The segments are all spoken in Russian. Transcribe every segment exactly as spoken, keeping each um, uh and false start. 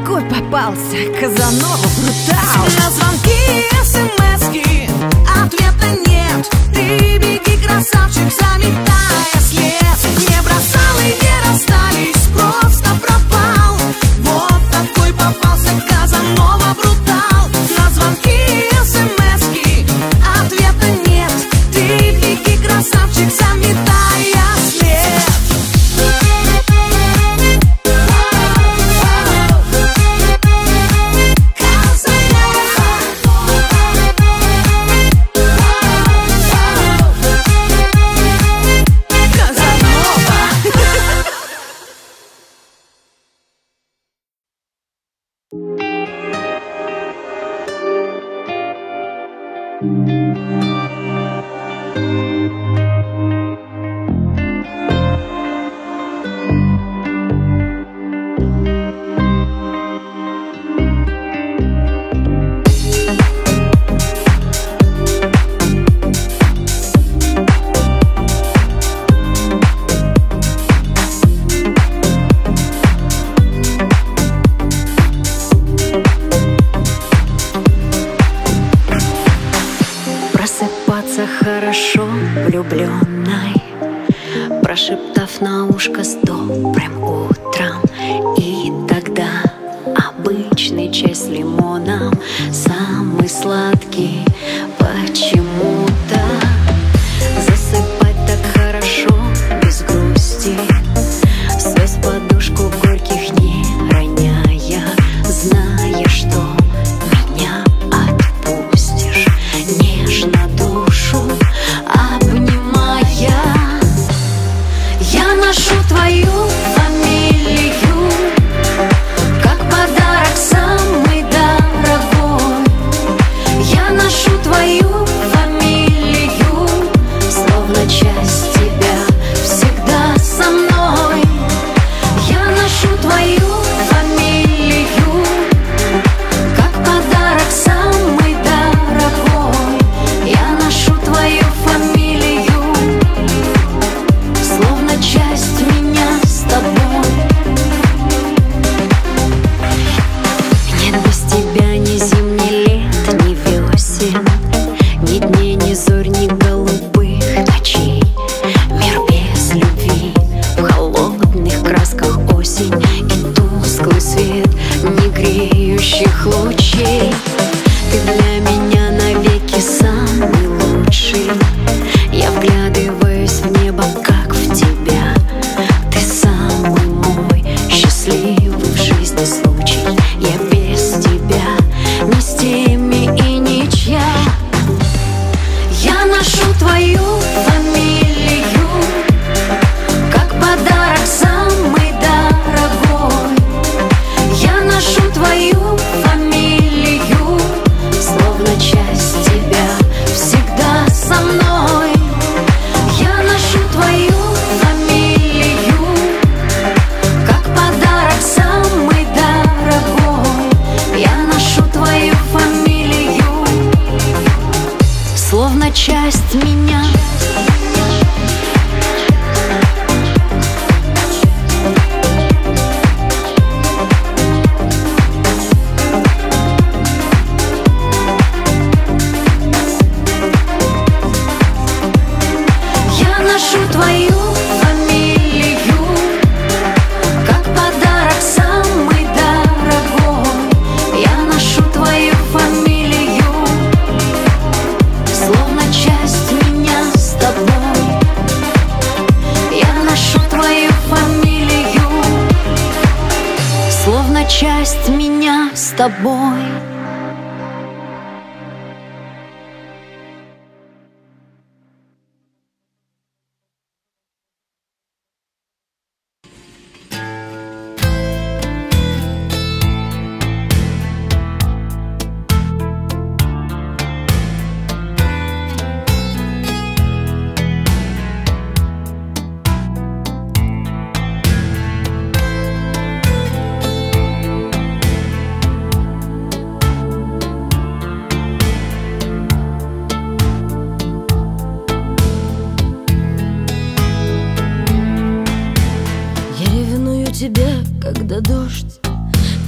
такой попался Казанова брутал. На звонки и смс-ки ответа нет. Ты беги, красавчик, заметая след. Не бросал и не расстались, просто пропал. Вот такой попался Казанова брутал. На звонки и смс-ки ответа нет. Ты беги, красавчик, заметая след. Хорошо влюбленной, прошептав на ушко с добрым утром. И тогда обычный чай с лимоном, самый сладкий почему-то. Засыпать так хорошо, без грусти, слез в подушку горьких не роняя, зная, что меня отпустишь, нежно душу обнимая. Я ношу твою фамилию, как подарок самый дорогой. Я ношу твою фамилию, словно часть тебя всегда со мной. Я ношу твою фамилию, как подарок самый дорогой. Я ношу твою фамилию, словно часть меня с тобой. Нет без тебя ни зим, ни лет, ни весен, ни дней, ни зорь, ни голубых ночей. Мир без любви, в холодных красках осень и тусклый свет не греющих лучей. Ты для меня навеки самый лучший. Я вглядываюсь в небо, как в тебя. Ты самый мой счастливый в жизни случай. Я без тебя ни с теми и ничья. Я ношу твою фамилию, как подарок самый дорогой. Я ношу твою фамилию, словно часть тебя всегда со мной. Я ношу твою фамилию, как подарок самый дорогой. Я ношу твою фамилию, словно часть меня. Я ношу твою фамилию, как подарок самый дорогой. Я ношу твою фамилию, словно часть меня с тобой. Я ношу твою фамилию, словно часть меня с тобой.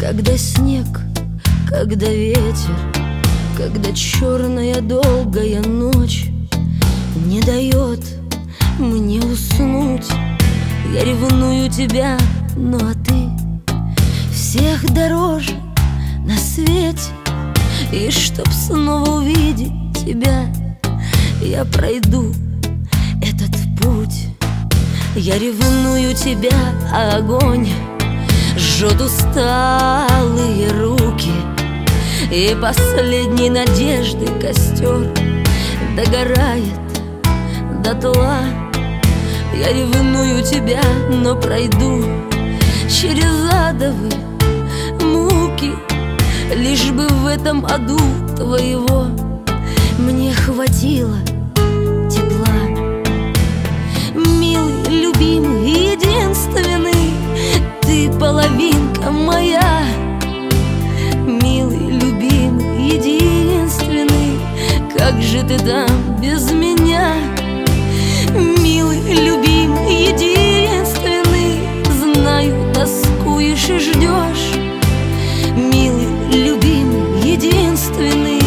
Когда снег, когда ветер, когда черная долгая ночь не дает мне уснуть, я ревную тебя, ну а ты всех дороже на свете. И чтоб снова увидеть тебя, я пройду этот путь. Я ревную тебя, а огонь жжет усталые руки, и последней надежды костер догорает дотла. Я ревную тебя, но пройду через адовые муки, лишь бы в этом аду твоего мне хватило тепла. Милый, любимый, единственный, ты половинка моя. Милый, любимый, единственный, как же ты там без меня? Милый, любимый, единственный, знаю, тоскуешь и ждешь. Милый, любимый, единственный.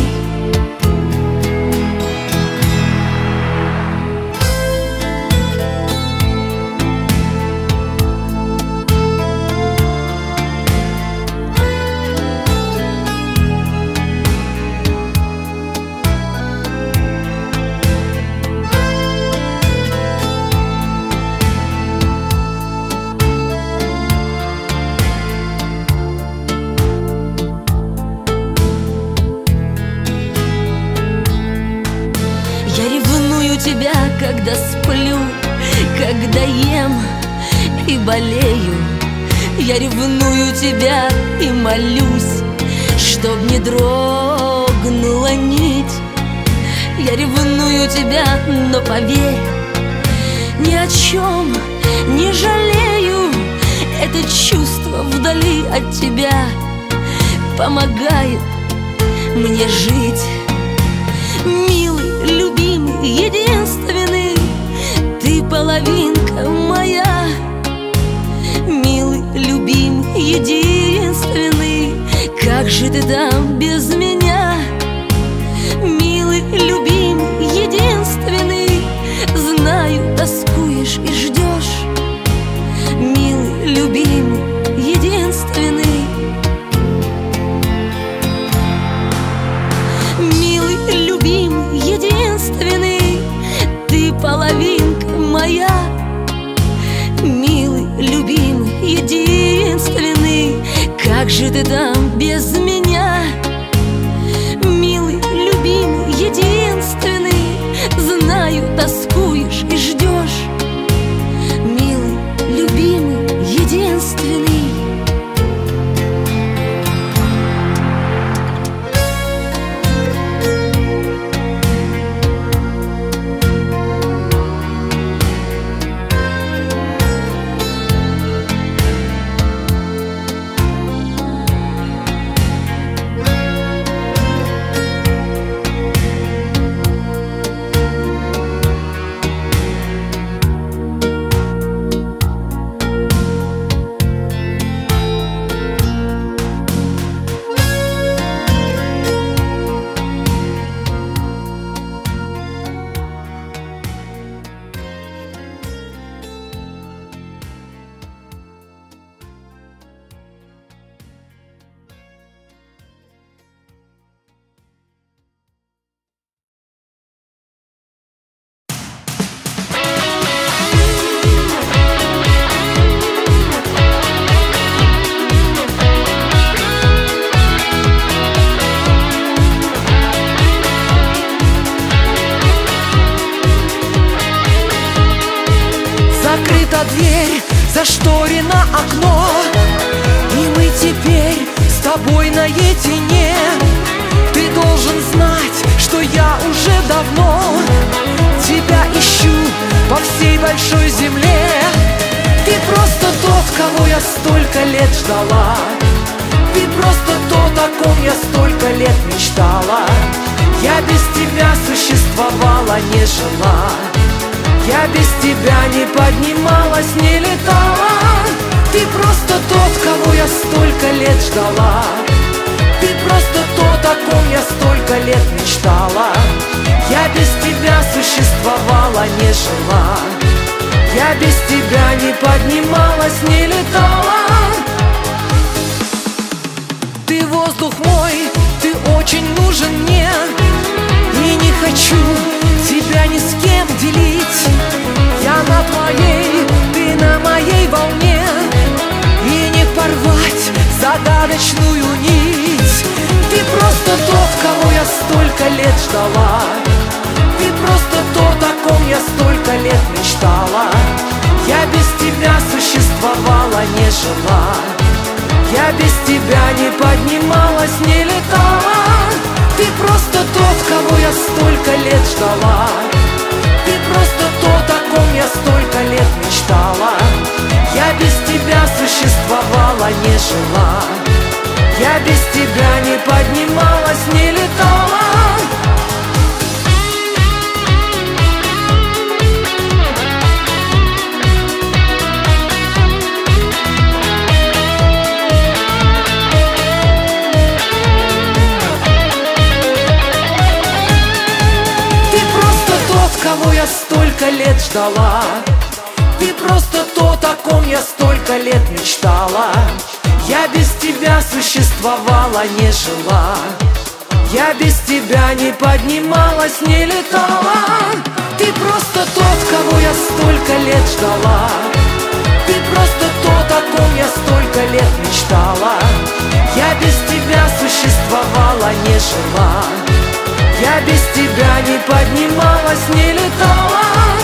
Тебя, когда сплю, когда ем и болею. Я ревную тебя и молюсь, чтоб не дрогнула нить. Я ревную тебя, но поверь, ни о чем не жалею. Это чувство вдали от тебя помогает мне жить. Милый, любимый, единственный, ты половинка моя. Милый, любимый, единственный, как же ты там без меня? Милый, любимый, единственный, знаю, тоскуешь и ждешь. Милый, любимый, единственный. Милый, любимый, единственный, ты половинка моя. Милый, любимый, единственный, как же ты там без меня? Милый, любимый, единственный, знаю, тоскуешь и ждешь. Милый, любимый, единственный. Закрыта дверь, зашторено окно, и мы теперь с тобой наедине. Ты должен знать, что я уже давно тебя ищу по всей большой земле. Ты просто тот, кого я столько лет ждала. Ты просто тот, о ком я столько лет мечтала. Я без тебя существовала, не жила. Я без тебя не поднималась, не летала. Ты просто тот, кого я столько лет ждала. Ты просто тот, о ком я столько лет мечтала. Я без тебя существовала, не жила. Я без тебя не поднималась, не летала. Ты воздух мой, ты очень нужен мне. И не хочу тебя ни с кем делить. Я на твоей, ты на моей волне. И не порвать загадочную нить. Ты просто тот, кого я столько лет ждала. Ты просто тот, о ком я столько лет мечтала. Я без тебя существовала, не жила. Я без тебя не поднималась, не летала. Ты просто тот, кого я столько лет ждала. Ты просто тот, о ком я столько лет мечтала. Я без тебя существовала, не жила. Я без тебя не поднималась, не летала. Кого я столько лет ждала. Ты просто тот, о ком я столько лет мечтала. Я без тебя существовала, не жила. Я без тебя не поднималась, не летала. Ты просто тот, кого я столько лет ждала. Ты просто тот, о ком я столько лет мечтала. Я без тебя существовала, не жила. Я без тебя не поднималась, не летала.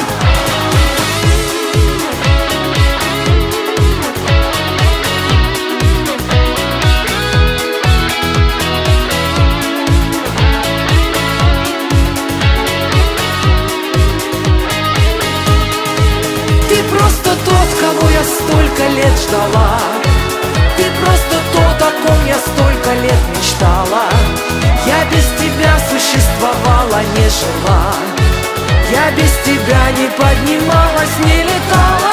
Ты просто тот, кого я столько лет ждала. Ты просто тот, о ком я столько лет мечтала. Я без тебя существовала, не жила. Я без тебя не поднималась, не летала.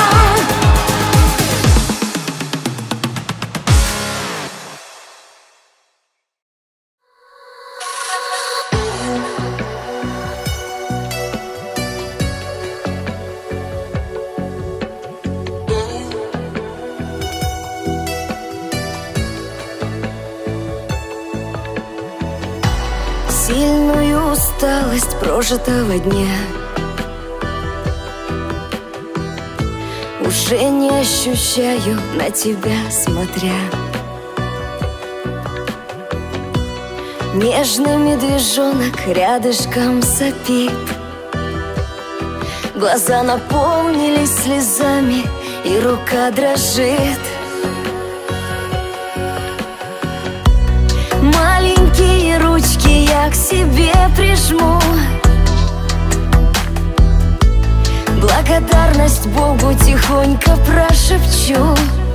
Сильную усталость прожитого дня уже не ощущаю, на тебя смотря. Нежный медвежонок рядышком сопит. Глаза наполнились слезами, и рука дрожит. Маленькие ручки я к себе прижму. Благодарность Богу тихонько прошепчу.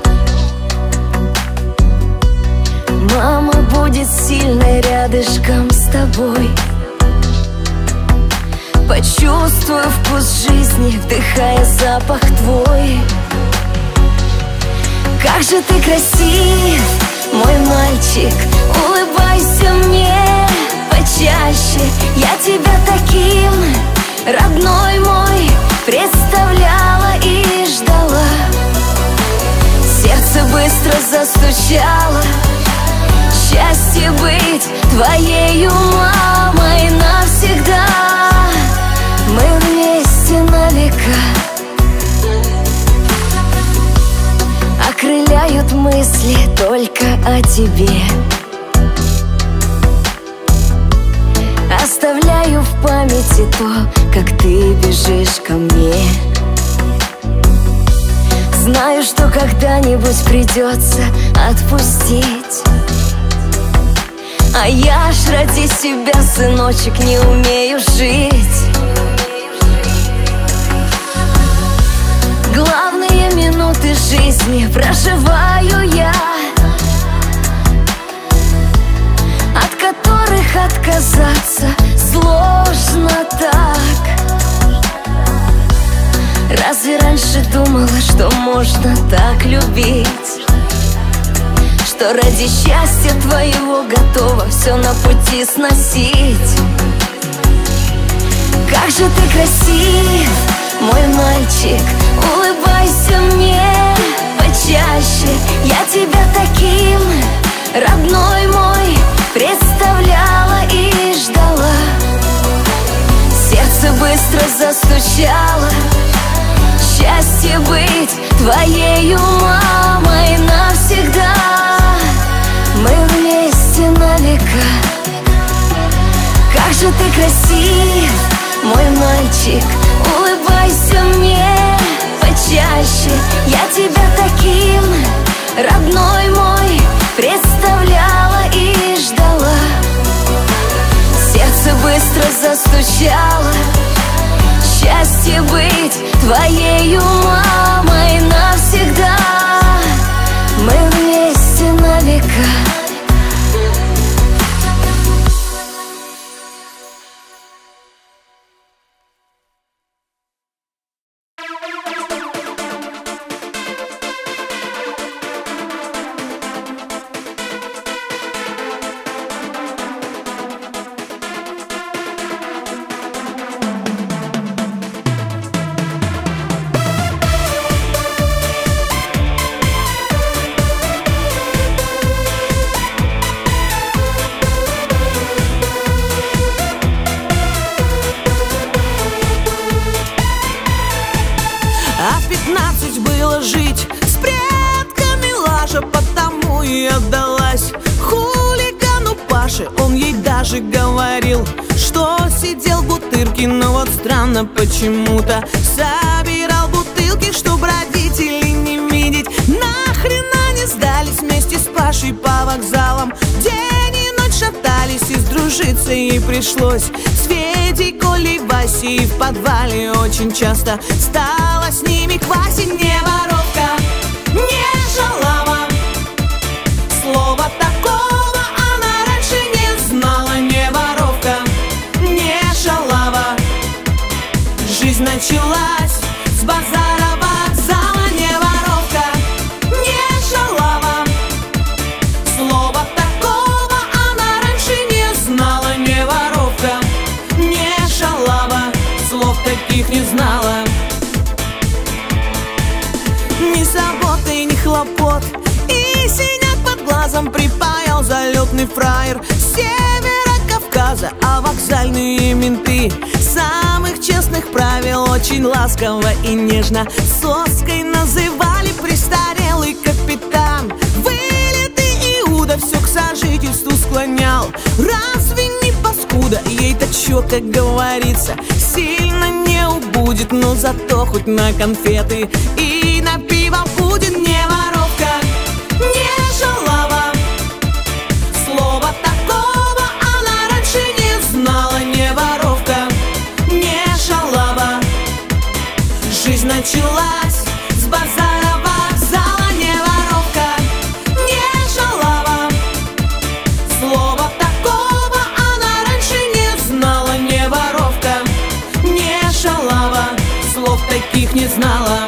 Мама будет сильной рядышком с тобой. Почувствую вкус жизни, вдыхая запах твой. Как же ты красив, мой мальчик, улыбайся мне почаще. Я тебя таким, родной мой, представляла и ждала. Сердце быстро застучало. Счастье быть твоею мамой навсегда. Мы вместе на века. Окрыляют мысли только о тебе. Оставляю в памяти то, как ты бежишь ко мне. Знаю, что когда-нибудь придется отпустить. А я ж ради себя, сыночек, не умею жить. Главные минуты жизни проживаю я, от которых отказаться сложно так. Разве раньше думала, что можно так любить, что ради счастья твоего готова все на пути сносить. Как же ты красив, мой мальчик, улыбайся мне почаще. Я тебя таким, родной мой, представляла и ждала. Сердце быстро застучало. Счастье быть твоею мамой навсегда. Мы вместе на века. Как же ты красив, мой мальчик, улыбайся мне почаще. Я тебя таким, родной мой, представляла и ждала. Сердце быстро застучало. Счастье быть твоею мамой навсегда. Мы вместе на века. Говорил, что сидел в бутырке, но вот странно почему-то собирал бутылки, чтоб родителей не видеть. Нахрена не сдались вместе с Пашей по вокзалам. День и ночь шатались, и сдружиться ей пришлось с Федей, Колей, Васей. В подвале очень часто стала с ними квасить. Не воровка, не шалава, слова такого она раньше не знала. Не воровка, не шалава, жизнь началась с базара вокзала. Не воровка, не шалава, слова такого она раньше не знала. Не воровка, не шалава, слов таких не знала. Ни заботы, ни хлопот, и синяк под глазом припаял залетный фраер с севера Кавказа. А вокзальные менты самых честных правил очень ласково и нежно соской называли. Престарелый капитан, вылитый Иуда, все к сожительству склонял. Разве не паскуда? Ей-то чё, как говорится, сильно не убудет, но зато хоть на конфеты и на пиво будет. Не воровка, не шалава, слова такого она раньше не знала. Не воровка, не шалава, жизнь началась с базара вокзала. Не воровка, не шалава, слова такого она раньше не знала. Не воровка, не шалава, слов таких не знала.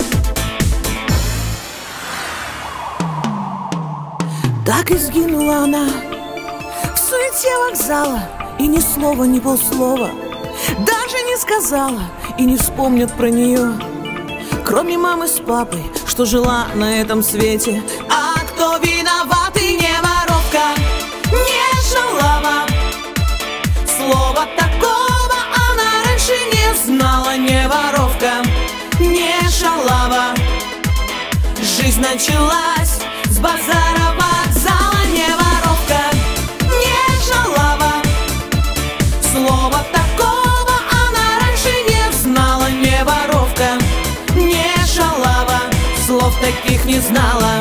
Так и сгинула она в суете вокзала, и ни слова, ни полслова даже не сказала, и не вспомнят про нее, кроме мамы с папой, что жила на этом свете. А кто виноват? И не воровка, не шалава, слова такого она раньше не знала. Не воровка, не шалава, жизнь началась с базара вокзала. Не воровка, не шалава, слова такого она раньше не знала. Не воровка, не шалава, слов таких не знала.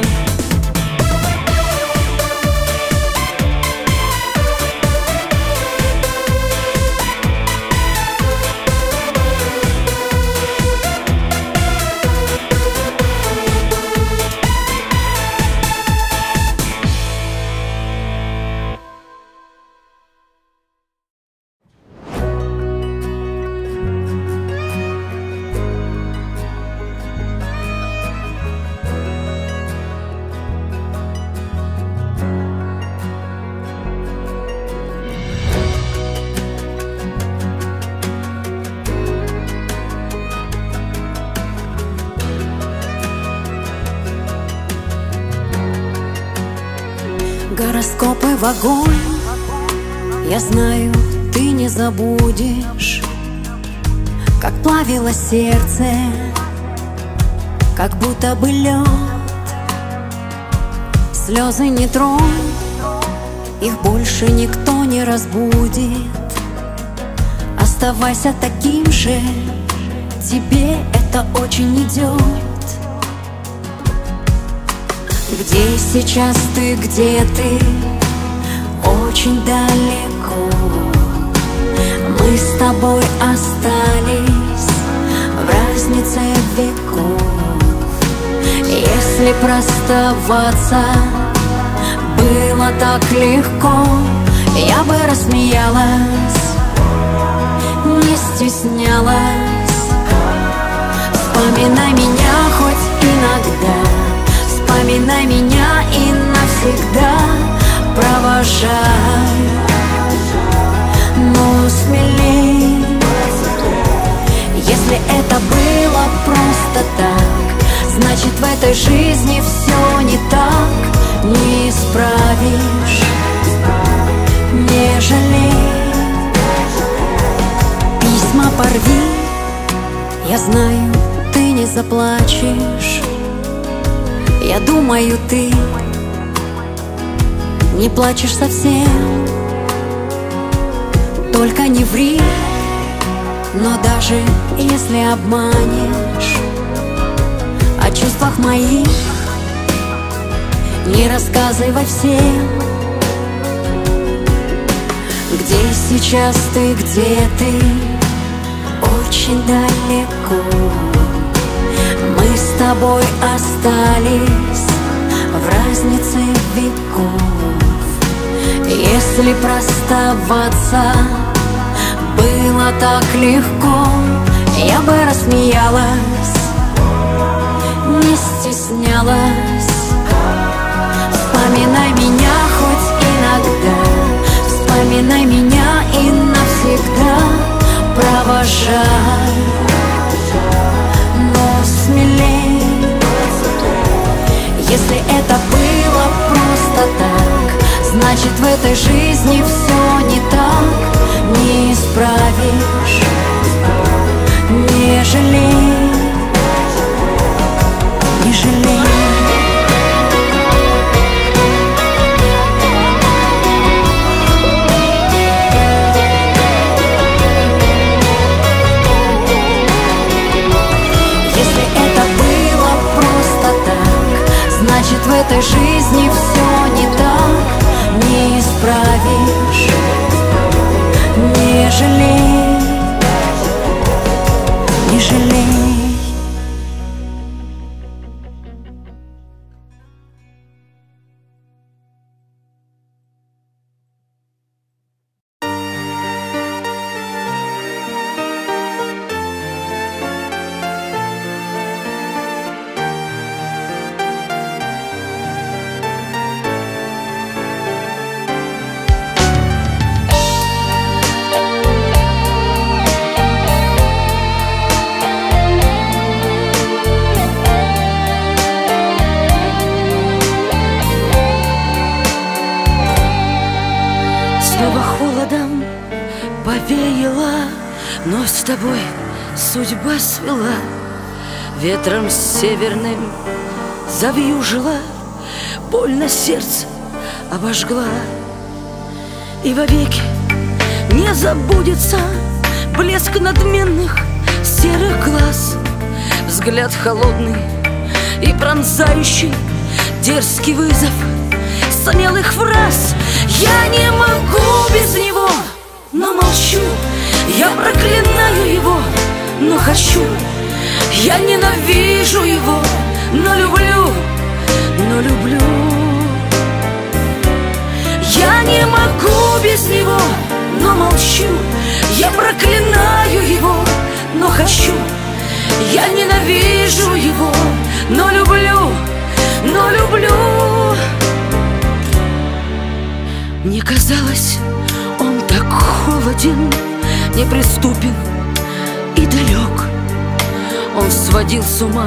в огонь. Я знаю, ты не забудешь, как плавило сердце, как будто бы лед. Слезы не тронь, их больше никто не разбудит. Оставайся таким же, тебе это очень идет. Где сейчас ты, где ты? Очень далеко. Мы с тобой остались в разнице веков. Если расставаться было так легко, я бы рассмеялась, не стеснялась. Вспоминай меня хоть иногда, вспоминай меня и навсегда. Провожай, но смелей. Если это было просто так, значит в этой жизни все не так. Не исправишь, не жалей. Письма порви, я знаю, ты не заплачешь. Я думаю, ты не плачешь совсем. Только не ври, но даже если обманешь, о чувствах моих не рассказывай всем. Где сейчас ты, где ты? Очень далеко. Мы с тобой остались в разнице веков. Если расставаться было так легко, я бы рассмеялась, не стеснялась. Вспоминай меня хоть иногда, вспоминай меня и навсегда. Провожай, но смелей. Если это было просто так, значит в этой жизни все не так. Не исправишь, не жалей, не жалей. Значит в этой жизни все не так. Не исправишь, не жалей, не жалей. Повеяло, но с тобой судьба свела. Ветром северным завьюжила, больно сердце обожгла. И вовеки не забудется блеск надменных серых глаз, взгляд холодный и пронзающий дерзкий вызов смелых фраз. Я не могу без него, но молчу. Я проклинаю его, но хочу. Я ненавижу его, но люблю, но люблю. Я не могу без него, но молчу. Я проклинаю его, но хочу. Я ненавижу его, но люблю, но люблю. Мне казалось, он так холоден, неприступен и далек. Он сводил с ума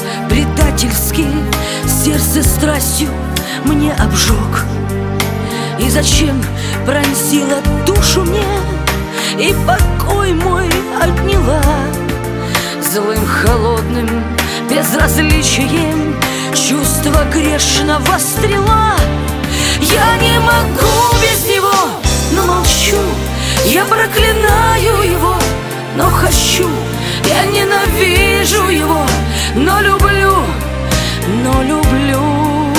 предательски, сердце страстью мне обжег. И зачем пронзила душу мне и покой мой отняла? Злым, холодным безразличием чувство грешного стрела. Я не могу без него, но молчу. Я проклинаю его, но хочу. Я ненавижу его, но люблю, но люблю.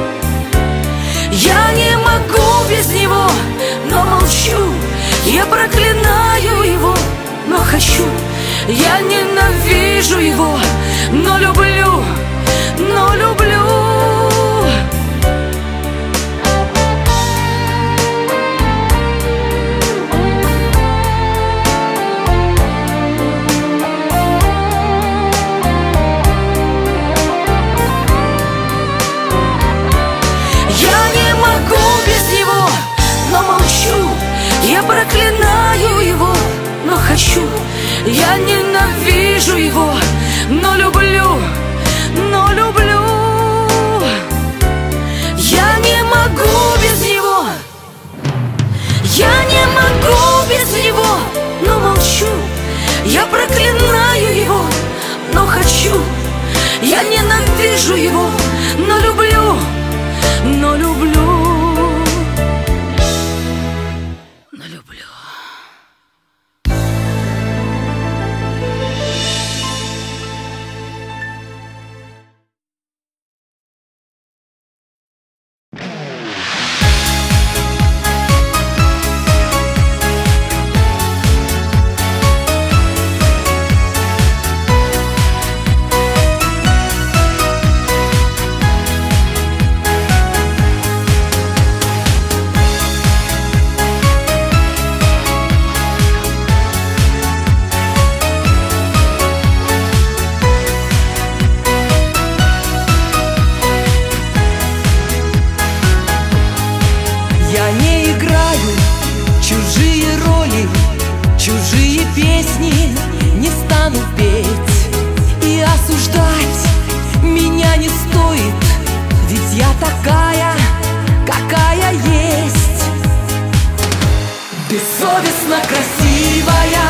Я не могу без него, но молчу. Я проклинаю его, но хочу. Я ненавижу его, но люблю, но люблю. Я проклинаю его, но хочу. Я ненавижу его, но люблю, но люблю. Я не могу без него. Я не могу без него, но молчу. Я проклинаю его, но хочу. Я ненавижу его, но люблю, но люблю. Бессовестно красивая,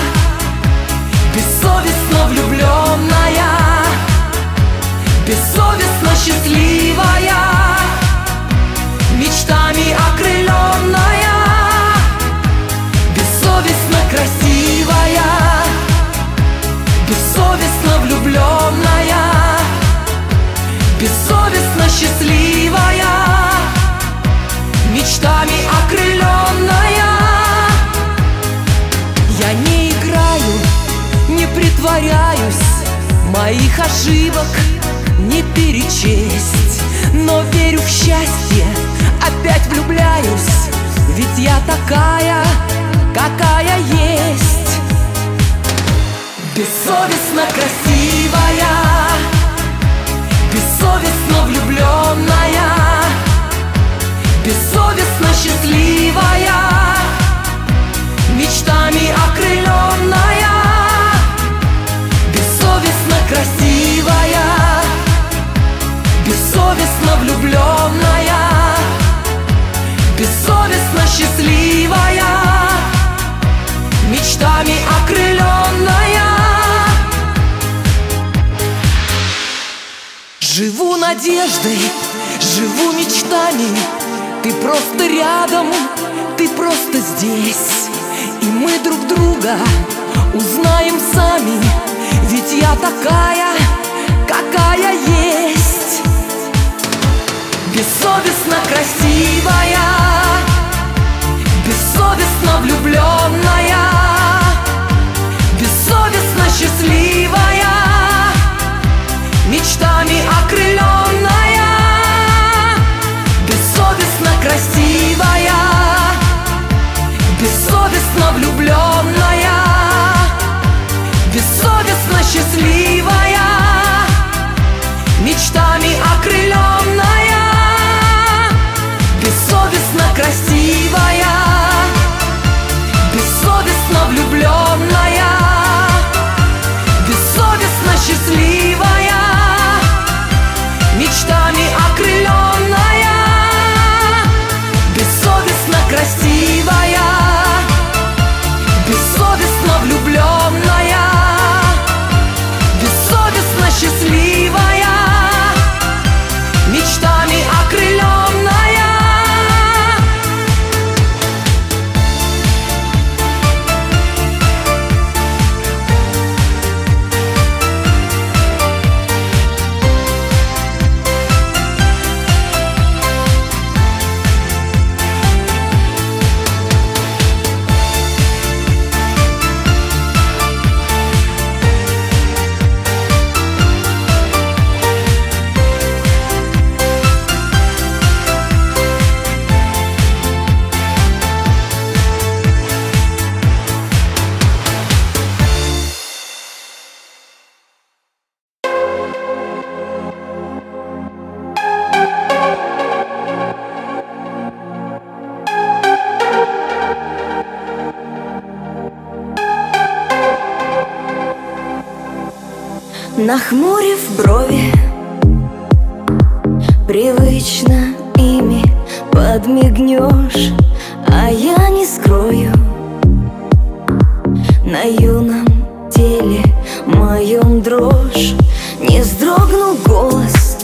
бессовестно влюбленная, бессовестно счастливая, мечтами окрыленная. Бессовестно красивая, бессовестно влюбленная, бессовестно счастливая, мечтами окрыленная. Я не играю, не притворяюсь, моих ошибок не перечесть, но верю в счастье, опять влюбляюсь, ведь я такая, какая есть. Бессовестно красивая, бессовестно влюбленная, бессовестно счастливая, мечтами окрыленная. Бессовестно красивая, бессовестно влюбленная, бессовестно счастливая, мечтами окрыленная. Живу надеждой, живу мечтами. Ты просто рядом, ты просто здесь. И мы друг друга узнаем сами, ведь я такая, какая есть. Бессовестно красивая, бессовестно влюбленная, бессовестно счастливая, мечтами окрыленная. Бессовестно красивая, бессовестно влюбленная, бессовестно счастливая, мечтами окрыленная. Бессовестно красивая, бессовестно влюбленная, бессовестно счастливая, мечтами окрыленная. Бессовестно Нахмурив брови, привычно ими подмигнешь, а я не скрою на юном теле моем дрожь. Не вздрогнул голос,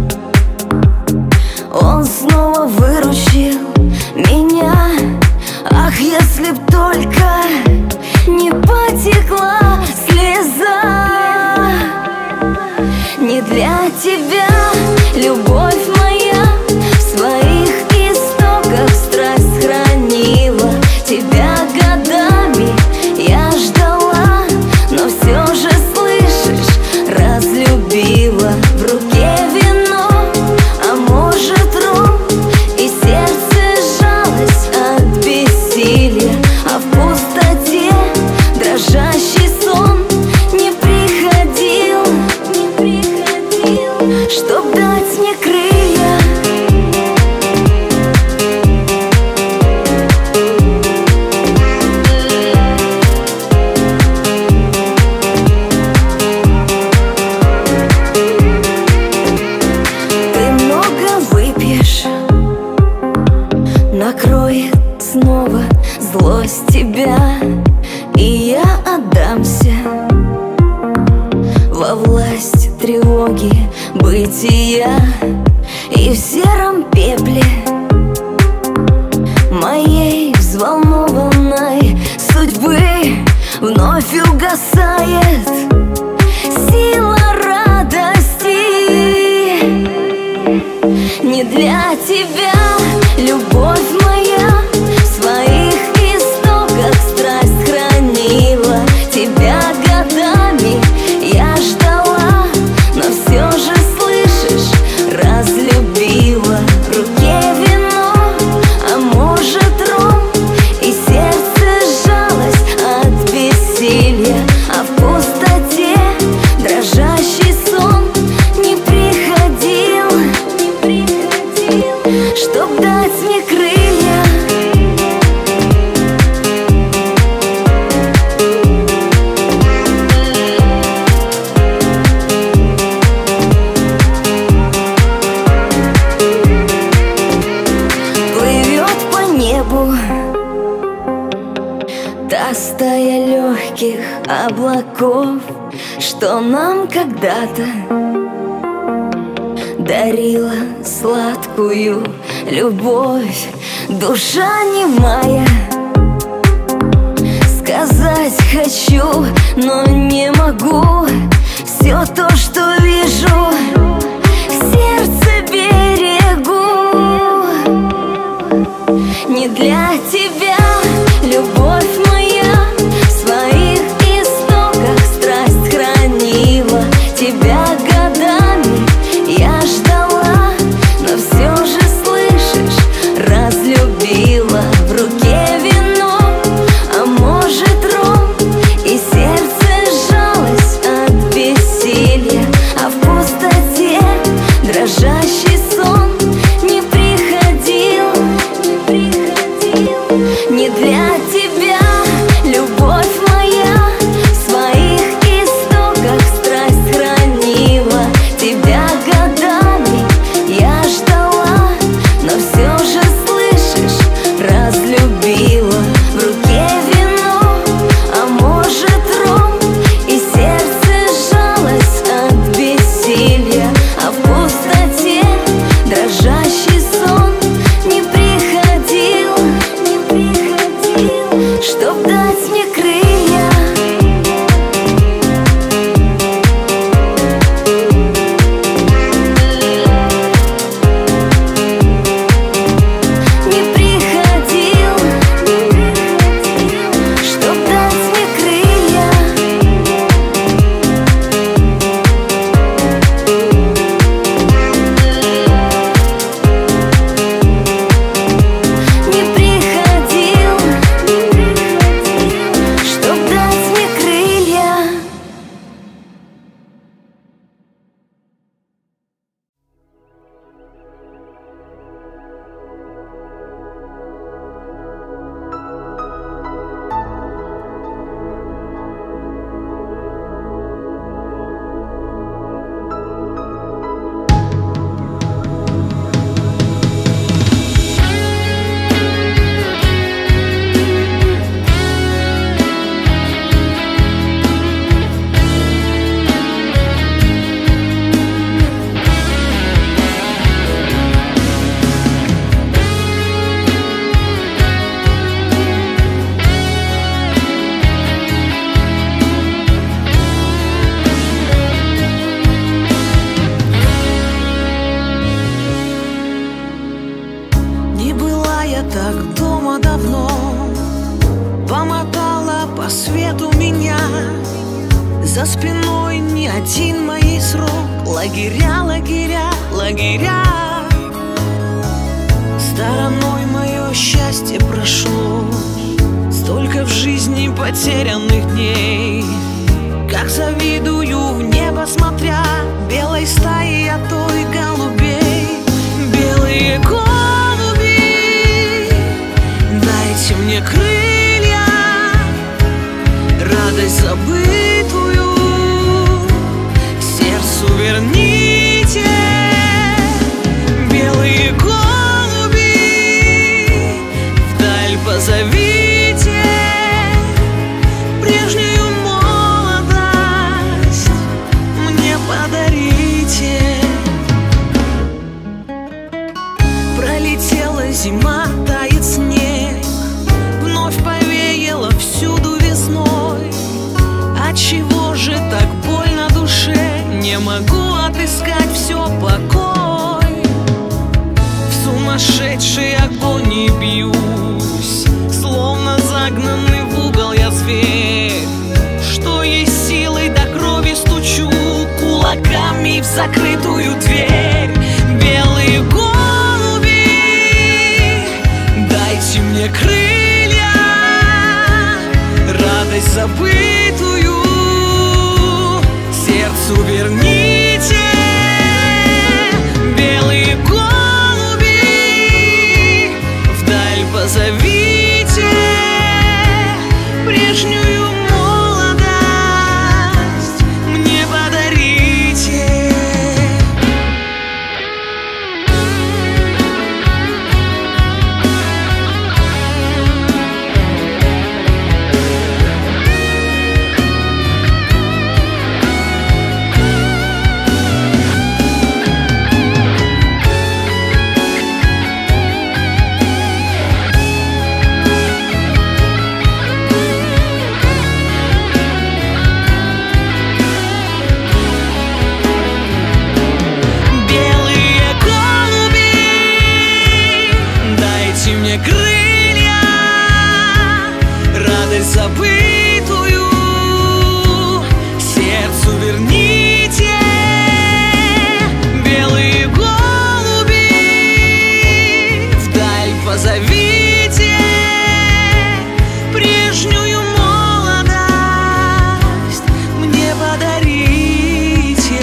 он снова выручил меня. Ах, если б только не потекла слеза. Не для тебя, любовь моя, в своих истоках страсть хранила. Тебя годами я ждала, но все же, слышишь, разлюбила. В руке вино, а может ром, и сердце сжалось от бессилия. А в пустоте дрожащий сон не приходил, не приходил, чтоб дать мне крылья. Ты много выпьешь, накроет снова злость тебя, и я отдамся во власть тревоги бытия. И в сером пепле моей взволнованной судьбы вновь угасает сила радости. Не для тебя, любовь моя, в своих истоках страсть хранила. Тебя годами я ждала, но все же, слышишь, разлюбила. В руке вино, а может ром, и сердце сжалось от бессилия. А в пустоте дрожащий сон не приходил, не приходил, чтоб дать мне крылья. Плывет по небу та стая легких облаков, что нам когда-то дарила сладкую любовь. Душа немая, сказать хочу, но не могу. Все то, что вижу, в сердце берегу. Не для тебя, любовь моя, в своих истоках страсть хранила. Тебя годами я ждала, но все же, слышишь, разлюбила. В руке вино, а может ром, и сердце сжалось от бессилия. А в пустоте дрожащий сон не приходил, не приходил. Не для тебя, любовь моя, в своих истоках страсть хранила. Тебя годами я ждала, но все же, слышишь, разлюбила. В руке вино, а может ром, и сердце сжалось от бессилия. А в пустоте дрожащий сон не приходил, не приходил, чтоб дать мне крылья. Не приходил, не приходил, чтоб дать мне крылья. Не приходил, не приходил, по свету меня. За спиной не один моей срок. Лагеря, лагеря, лагеря. Стороной мое счастье прошло. Столько в жизни потерянных дней. Как завидую в небо смотря, белой стаи от той голубей. Белые голуби, дайте мне крылья, радость забытую сердцу верните. Белые голуби, вдаль позовите, прежнюю молодость мне подарите. Пролетела зима, тает снег, вновь повеяло всюду весной. Отчего же так больно душе? Не могу отыскать все покой. В сумасшедшей агонии бьюсь, словно загнанный в угол я зверь. Что есть силой до крови стучу кулаками в закрытую дверь. Белые голуби, дайте мне крылья, радость забытую сердцу верните. Белые голуби, вдаль позовите, прежнюю молодость мне подарите. Крылья, радость забытую сердцу верните. Белые голуби, вдаль позовите, прежнюю молодость мне подарите.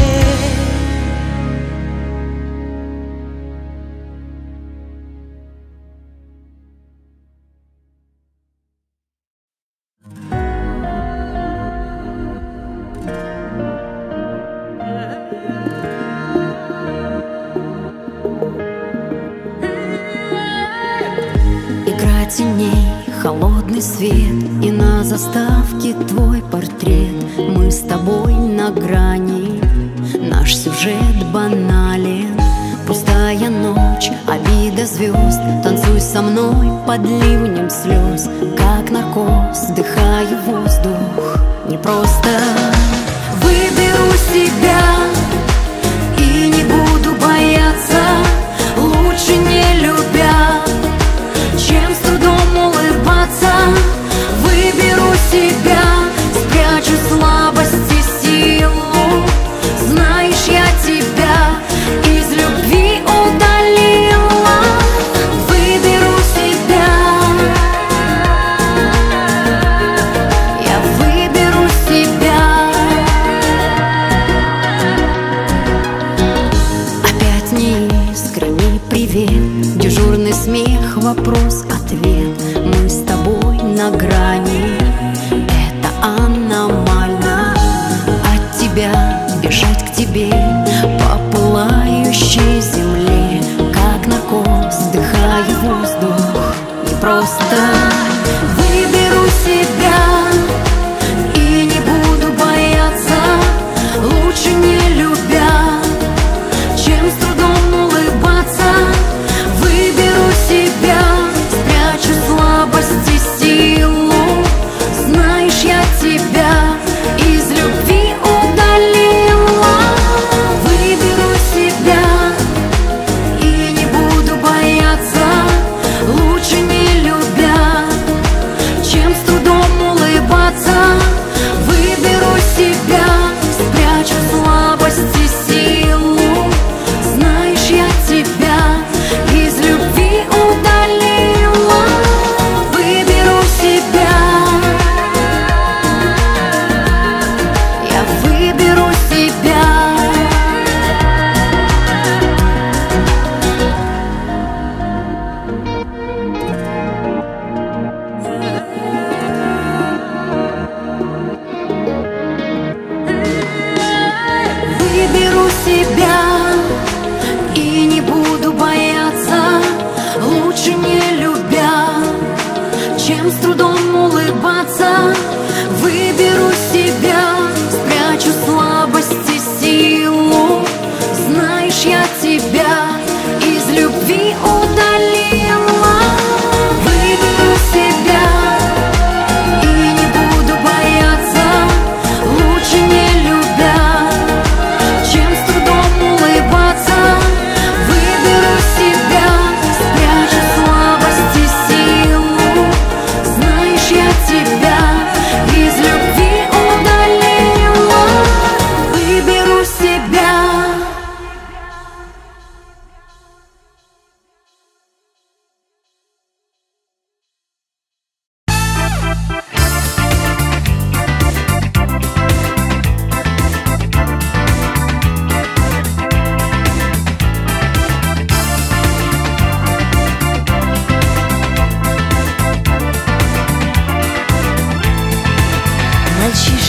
Игра теней, холодный свет, и на заставке твой портрет. Мы с тобой на грани, наш сюжет банален. Пустая ночь, обида звезд, танцуй со мной под ливнем слез. Как наркоз, вдыхаю воздух, не просто. Выберу себя и не буду бояться, лучше не любя, чем с трудом улыбаться. Выберу себя, спрячу слабость и силу. Знаешь, я тебя из любви удалила. Выберу себя, я выберу себя.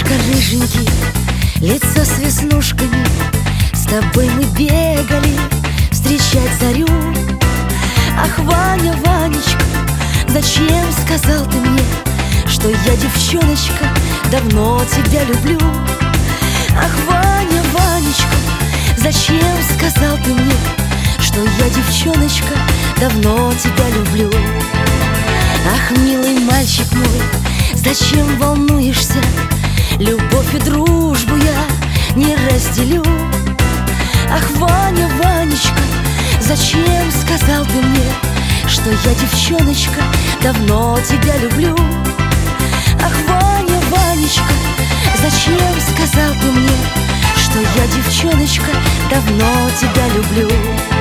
Глазишко рыженький, лицо с веснушками. С тобой мы бегали встречать зарю. Ах, Ваня, Ванечка, зачем сказал ты мне, что я, девчоночка, давно тебя люблю? Ах, Ваня, Ванечка, зачем сказал ты мне, что я, девчоночка, давно тебя люблю? Ах, милый мальчик мой, зачем волнуешься? Любовь и дружбу я не разделю. Ах, Ваня, Ванечка, зачем сказал ты мне, что я, девчоночка, давно тебя люблю? Ах, Ваня, Ванечка, зачем сказал ты мне, что я, девчоночка, давно тебя люблю?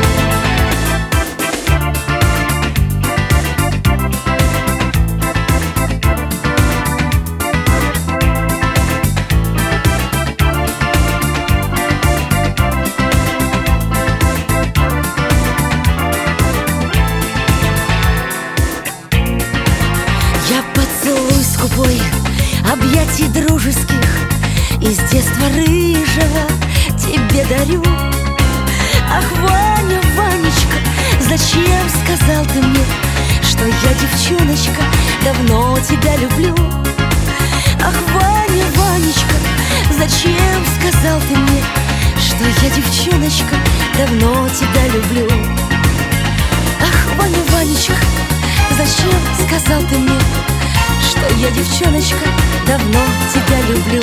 Объятий дружеских из детства рыжего тебе дарю. Ах, Ваня, Ванечка, зачем сказал ты мне, что я, девчоночка, давно тебя люблю? Ах, Ваня, Ванечка, зачем сказал ты мне, что я, девчоночка, давно тебя люблю? Ах, Ваня, Ванечка, зачем сказал ты мне, что я, девчоночка, давно тебя люблю?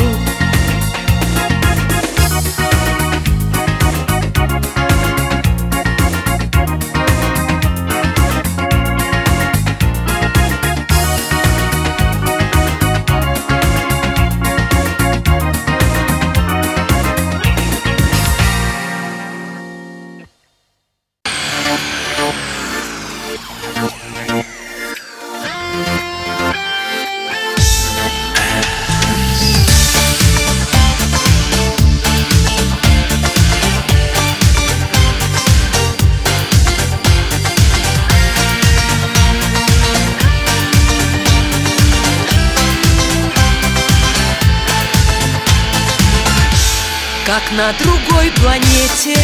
Как на другой планете,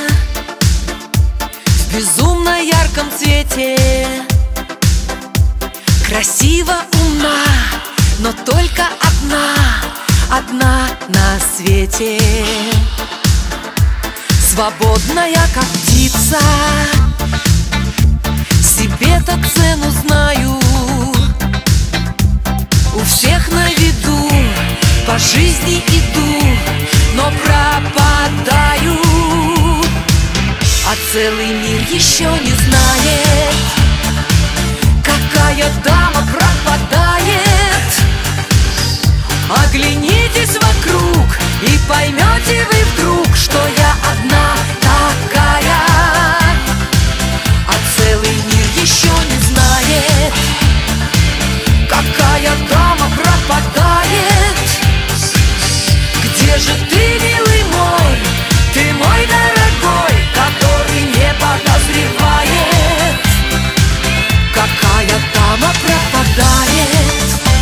в безумно ярком цвете, красиво, умна, но только одна, одна на свете. Свободная, как птица, себе-то цену знаю, у всех на виду, по жизни иду, но пропадаю, а целый мир еще не знает, какая дама пропадает. Оглянитесь вокруг и поймете вы вдруг, что я одна такая, а целый мир еще не знает, какая дама пропадает. Где же ты, милый мой, ты мой дорогой, который не подозревает, какая дама пропадает?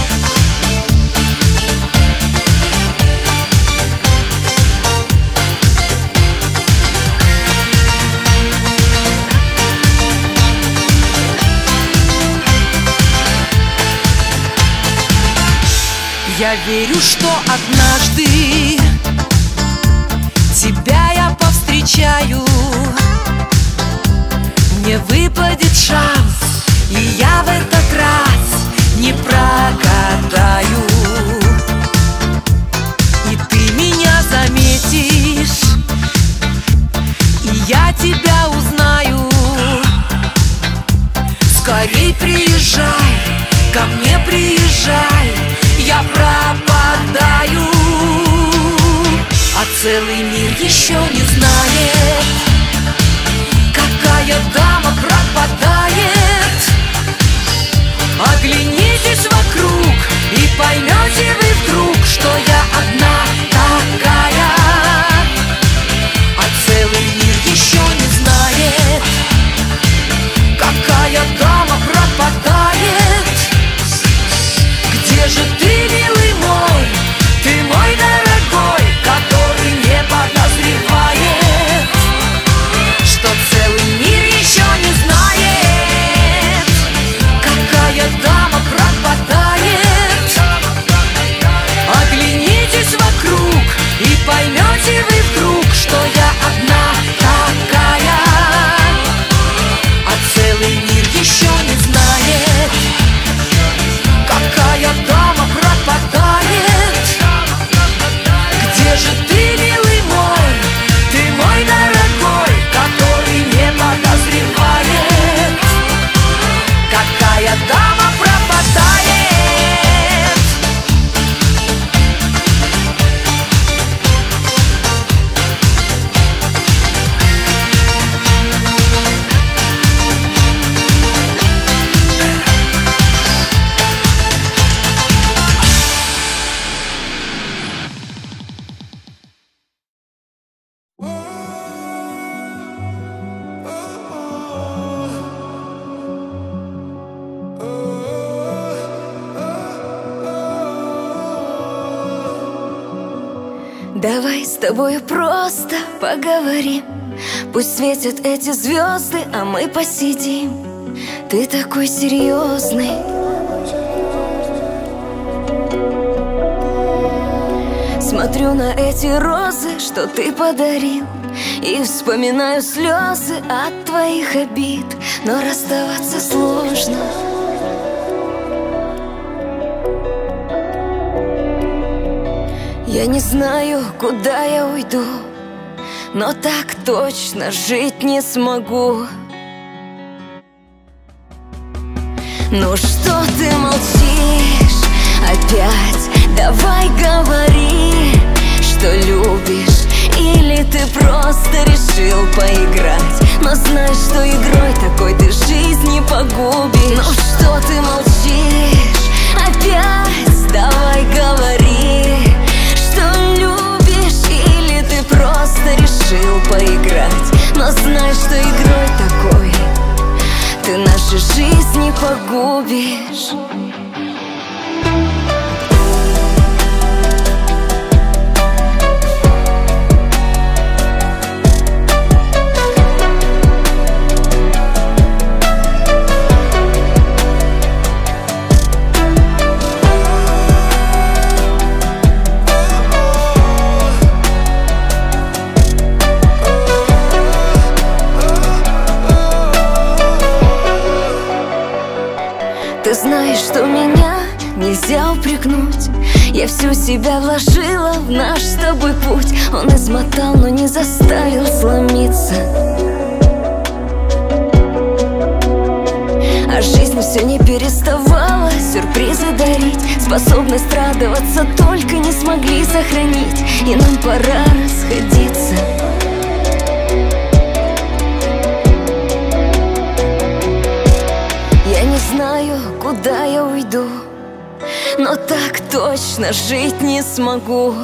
Я верю, что однажды тебя я повстречаю, мне выпадет шанс, и я в этот раз не прогадаю. И ты меня заметишь, и я тебя узнаю. Скорей приезжай, ко мне приезжай, я пропадаю, а целый мир еще не знает, какая дама пропадает. Оглянитесь вокруг и поймете Давай с тобой просто поговорим. Пусть светят эти звезды, а мы посидим. Ты такой серьезный. Смотрю на эти розы, что ты подарил, и вспоминаю слезы от твоих обид. Но расставаться сложно. Я не знаю, куда я уйду, но так точно жить не смогу. Ну что ты молчишь опять? Давай говори, что любишь, или ты просто решил поиграть. Но знай, что игрой такой ты жизнь не погубишь. Ну что ты молчишь опять? Давай говори, что любишь, или ты просто решил поиграть. Но знай, что игрой такой ты нашу жизнь не погубишь. Ты знаешь, что меня нельзя упрекнуть. Я всю себя вложила в наш с тобой путь. Он измотал, но не заставил сломиться. А жизнь все не переставала сюрпризы дарить. Способность радоваться только не смогли сохранить. И нам пора расходиться. Я не знаю, куда я уйду, но так точно жить не смогу.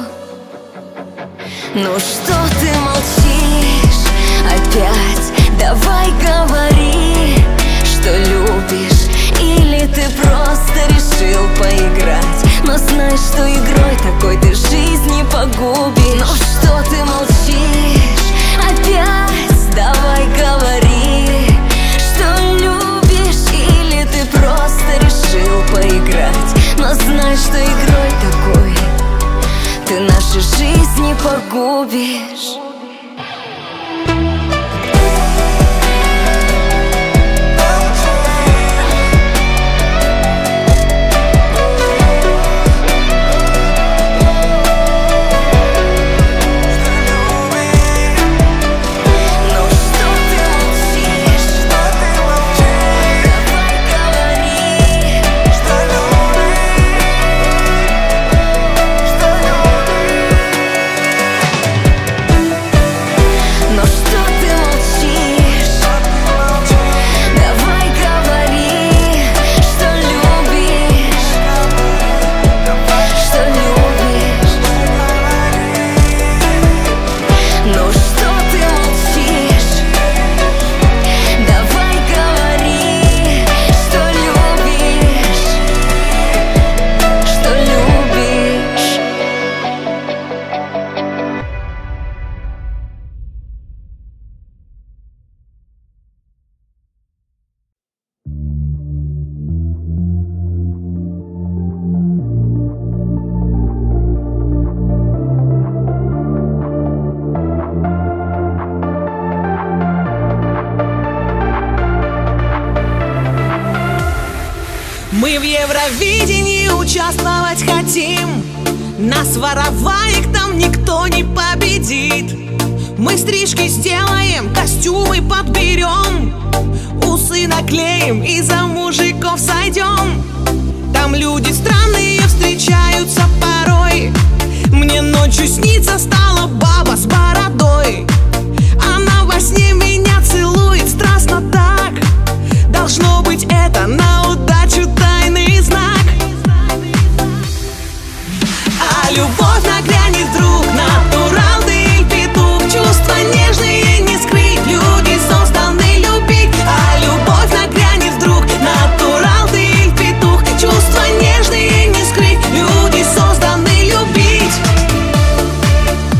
Ну что ты молчишь опять? Давай говори, что любишь, или ты просто решил поиграть. Но знай, что игрой такой ты жизнь не погубишь. Ну что ты молчишь опять? Давай говори, что любишь, или ты просто решил поиграть. Но знай, что игрой такой ты нашу жизнь не погубишь. Мы в Евровидении участвовать хотим. Нас вороваек там никто не победит. Мы стрижки сделаем, костюмы подберем, усы наклеим и за мужиков сойдем. Там люди странные встречаются порой. Мне ночью снится стала баба с бородой. Она во сне меня целует страстно так. Должно быть это на удачу тайный знак. А любовь нагрянет вдруг, натурал ты или петух. Чувства нежные не скрыть, люди созданы любить. А любовь нагрянет вдруг, натурал ты или петух. Чувства нежные не скрыть, люди созданы любить.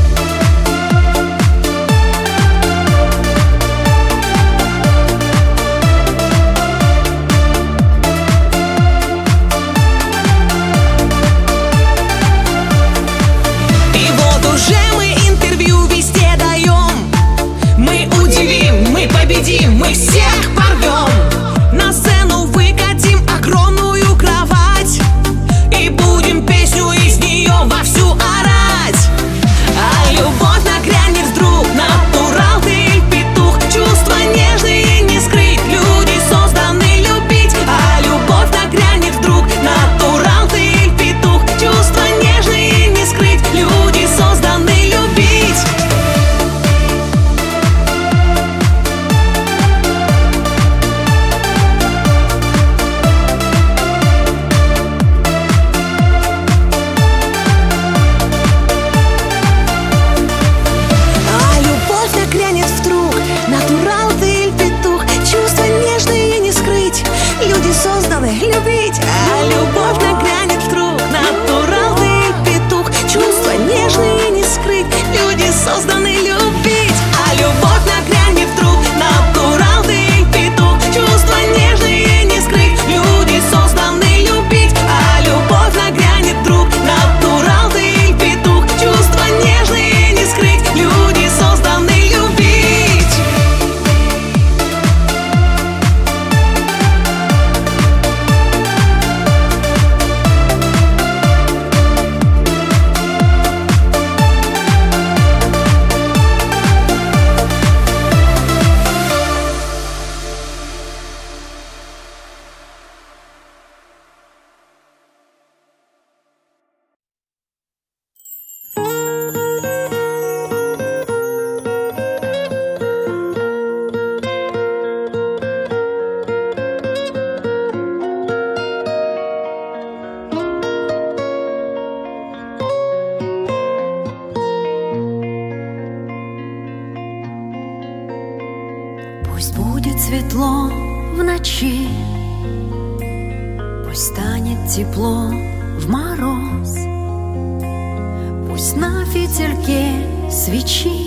светло в ночи, пусть станет тепло в мороз, пусть на фитильке свечи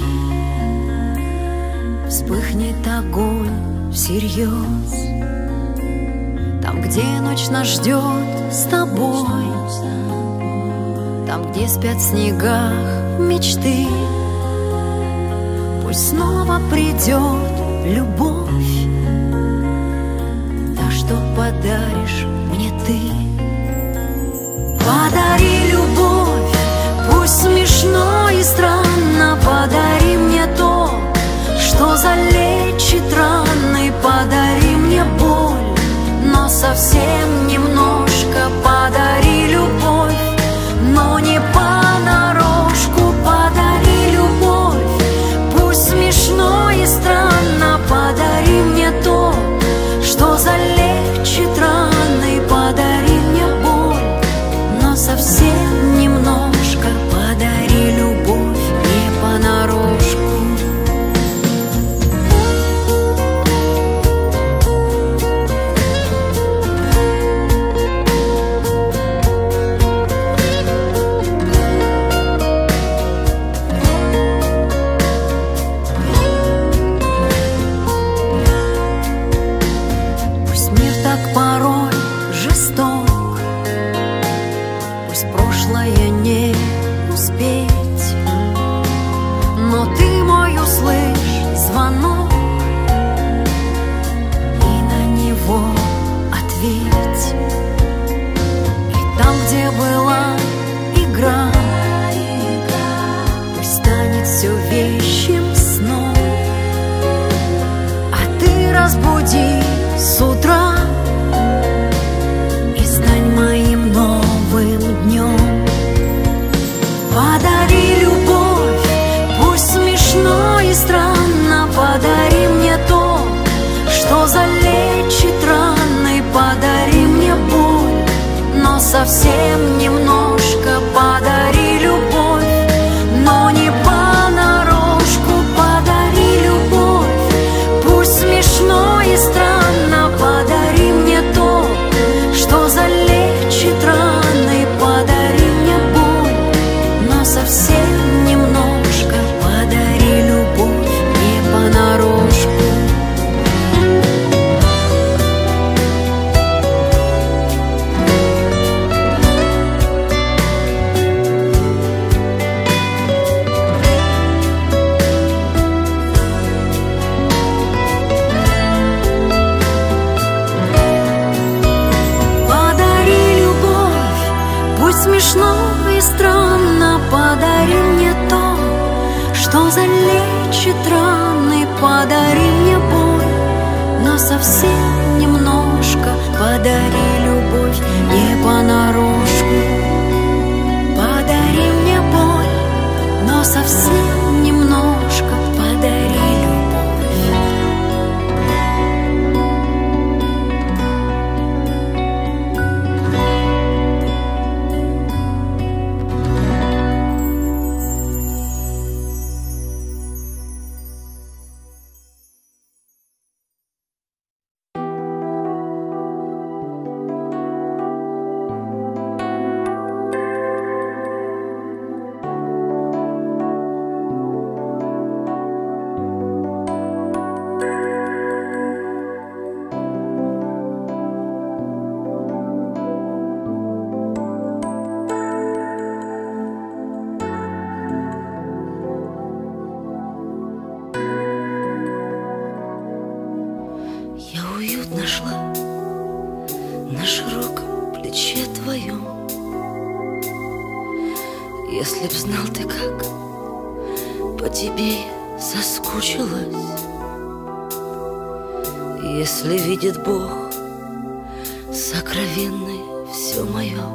вспыхнет огонь всерьез. Там, где ночь нас ждет с тобой, там, где спят в снегах мечты, пусть снова придет любовь, та, что подаришь мне ты. Подари любовь, пусть смешно и странно, подари мне то, что залечит раны, подари мне боль, но совсем немножко. Подари любовь, но не понарошку. Подари любовь, пусть смешно и странно, подари мне то, что залечит раны, подари мне боль, но совсем немножко. Подари любовь не понарошку. Порой жесток, пусть прошлое не успеть, но ты мой услышь звонок и на него ответь. И там, где была игра, пусть станет все вещим сном, а ты разбуди с утра моим новым днем. Подари любовь, пусть смешно и странно, подари мне то, что залечит раны, подари мне боль, но совсем немножко. Подари любовь, но не понарошку. Подари любовь, пусть смешно и странно, подари мне то, что залечит раны, подари мне боль, но совсем немножко. Подари любовь не понарошку. Смешно и странно, подари мне то, что залечит раны, подари мне боль, но совсем немножко. Подари любовь не понарошку. Подари мне боль, но совсем немножко. Подари любовь. Нашла на широком плече твоем. Если б знал ты, как по тебе соскучилась, если видит Бог сокровенное все мое,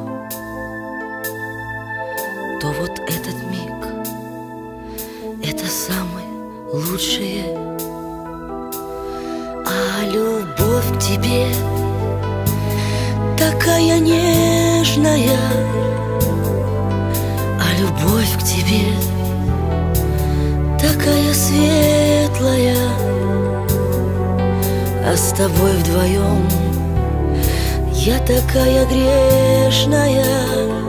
то вот этот миг — это самое лучшее. А любовь к тебе такая нежная, а любовь к тебе такая светлая, с тобой вдвоем я такая грешная,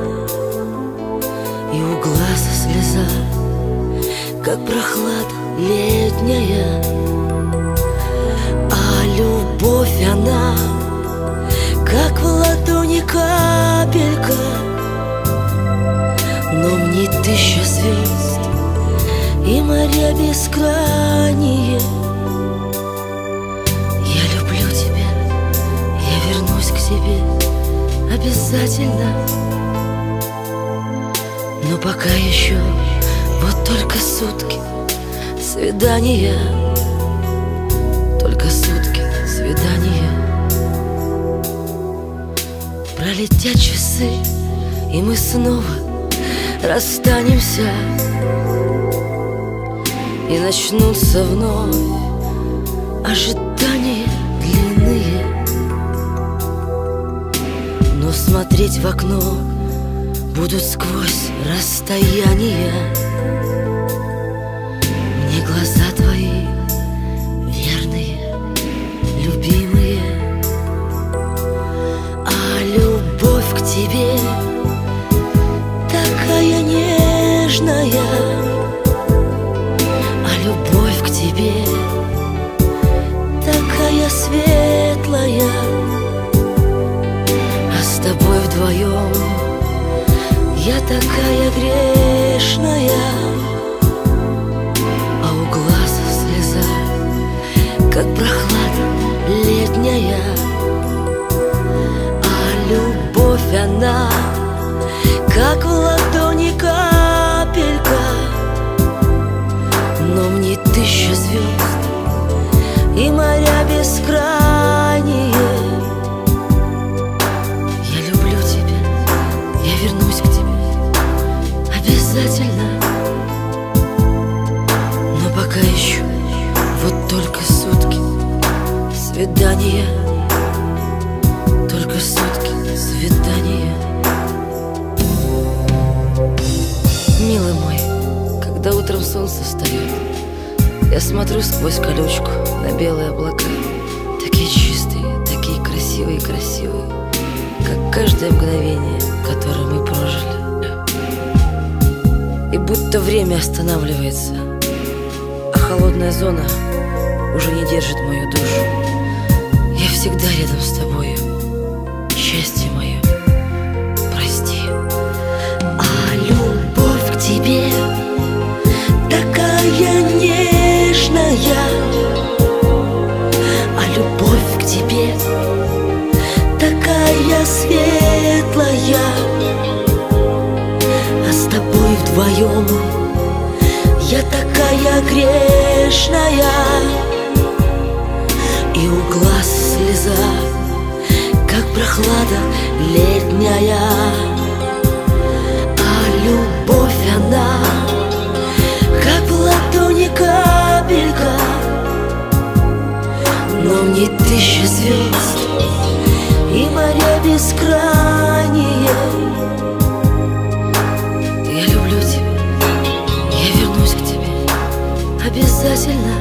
и у глаза слеза, как прохлада летняя. А любовь она, как в ладони капелька, но мне тысяча звезд и моря бескрайние. Я люблю тебя, я вернусь к тебе обязательно. Но пока еще вот только сутки свидания, только сутки свидания. Пролетят часы, и мы снова расстанемся, и начнутся вновь ожидания длинные. Но смотреть в окно будут сквозь расстояние. Мне глаза твои верные, любимые, а любовь к тебе такая нежная, а любовь к тебе такая светлая. А с тобой вдвоем я такая грешная, а у глаза слеза, как прохлада летняя. А любовь она, как в ладони капелька, но мне тысяча звезд и моря бескрайние. Я люблю тебя, я вернусь к тебе обязательно. Но пока еще вот только сутки свидания, только сутки свидания. Милый мой, когда утром солнце встает, я смотрю сквозь колючку на белые облака, такие чистые, такие красивые, красивые, как каждое мгновение, которое мы прожили. И будто время останавливается, а холодная зона уже не держит мою душу. Я всегда рядом с тобою, счастье мое, прости. А любовь к тебе такая нежная, а любовь к тебе такая светлая. А с тобой вдвоем я такая грешная, и у глаз слеза, как прохлада летняя. А любовь она, как в ладони капелька, но мне тысяча звезд и моря бескрайние. Я люблю тебя, я вернусь к тебе обязательно.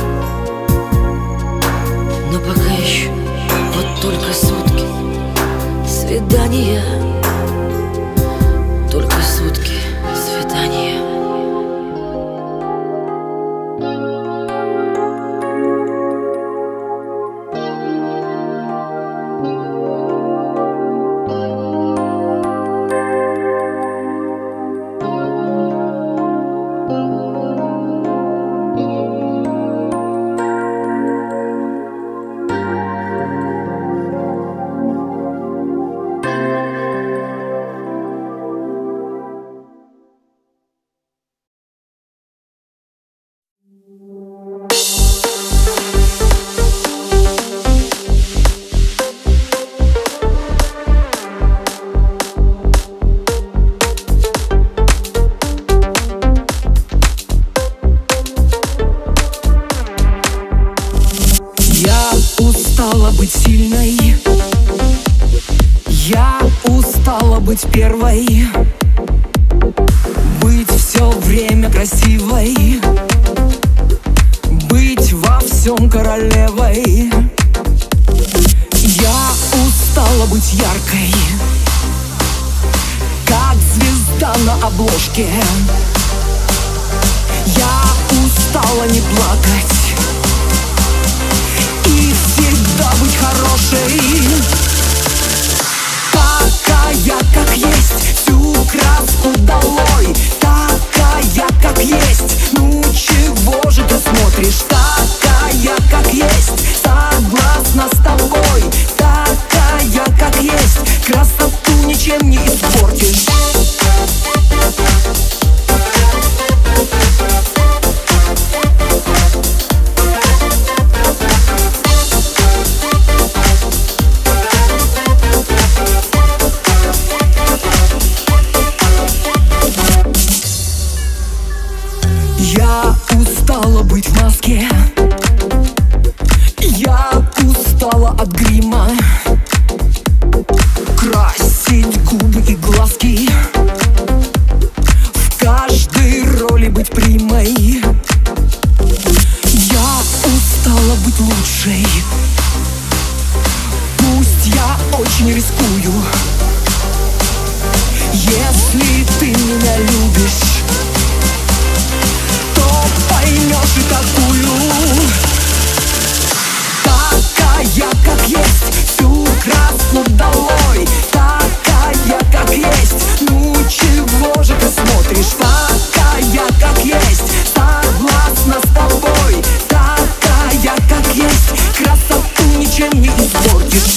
Но пока еще вот только сутки свидания, только сутки свидания. Быть сильной, я устала быть первой, быть все время красивой, быть во всем королевой. на обложке. Я устала не плакать и всегда быть хорошей. Такая, как есть, всю краску долой. Такая, как есть, ну чего же ты смотришь? Такая, как есть, согласна с тобой. Такая, как есть, красоту ничем не испортишь. Я устала быть в маске. Я устала от грима, красить губы и глазки, в каждой роли быть примой. Я устала быть лучшей. Пусть я очень рискую. Если ты меня любишь, то поймешь и такую. Такая, как есть, всю краску долой. Такая, как есть, ну чего же ты смотришь? Такая, как есть, согласна с тобой. Такая, как есть, красоту ничем не испортишь.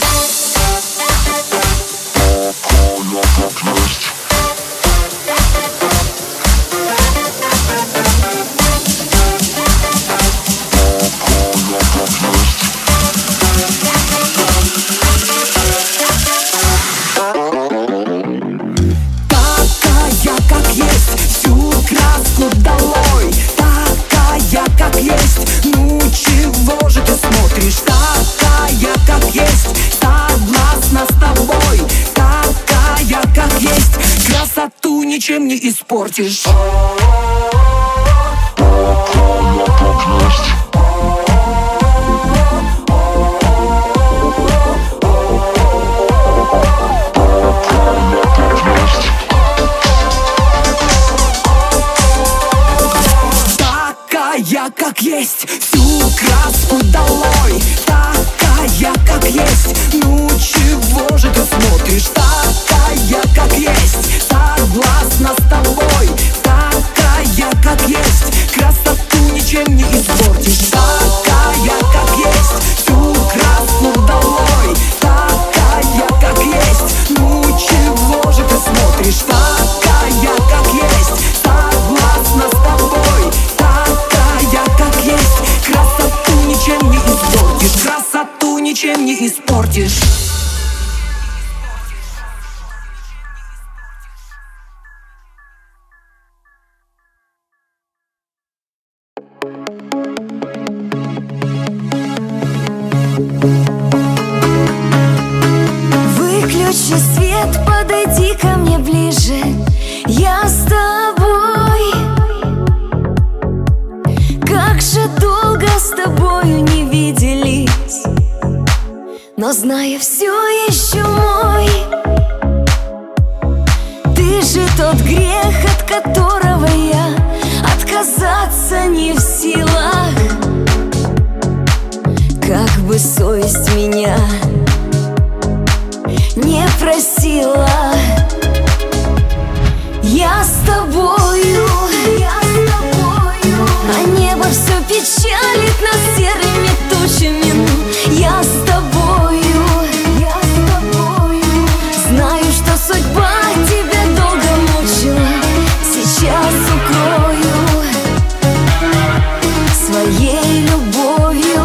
Ничем не испортишь. Такая, как есть, всю краску долой. Такая, как есть, ну чего же ты смотришь? Такая, как есть, согласна с тобой. Такая, как есть, красоту ничем не испортишь. Такая, как есть, всю краску долой. Такая, как есть, ну чего же ты смотришь? Такая, как есть, согласна с тобой. Такая, как есть, красоту ничем не испортишь. Красоту ничем не испортишь. Выключи свет, подойди ко мне ближе. Я с тобой. Как же долго с тобою не виделись, но знаю, все еще мой. Ты же тот грех, от которого я отказаться не в силах. Как бы совесть меня не просила. Я с тобою, я с тобою, а небо все печалит нас серыми тучами. Я с тобою, я с тобою, знаю, что судьба тебя долго мучила. Сейчас укрою своей любовью.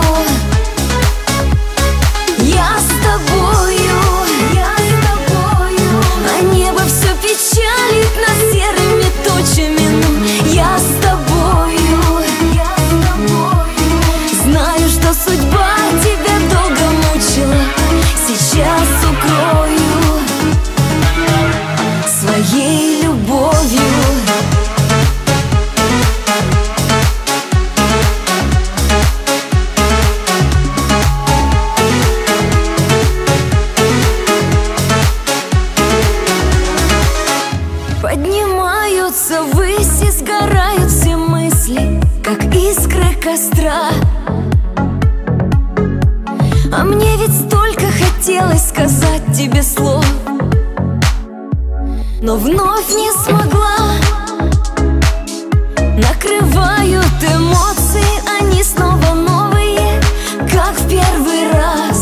Я с тобою, я с тобою, а небо все печалит нас серыми тучами. Я с тобою, я с тобою, знаю, что судьба Поднимаются ввысь и сгорают все мысли, как искры костра. А мне ведь столько хотелось сказать тебе слов, но вновь не смогла. Накрывают эмоции, они снова новые, как в первый раз.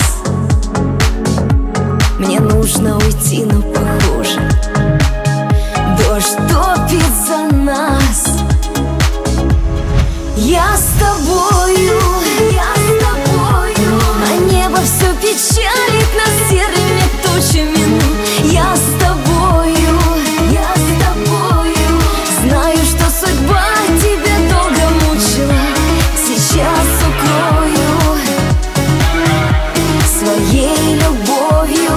Мне нужно уйти, но похоже дождь топит за нас. Я с тобою, я с тобою, а небо все печалит нас серыми тучами. Я с тобою, я с тобою, знаю, что судьба тебя долго мучила. Сейчас укрою своей любовью.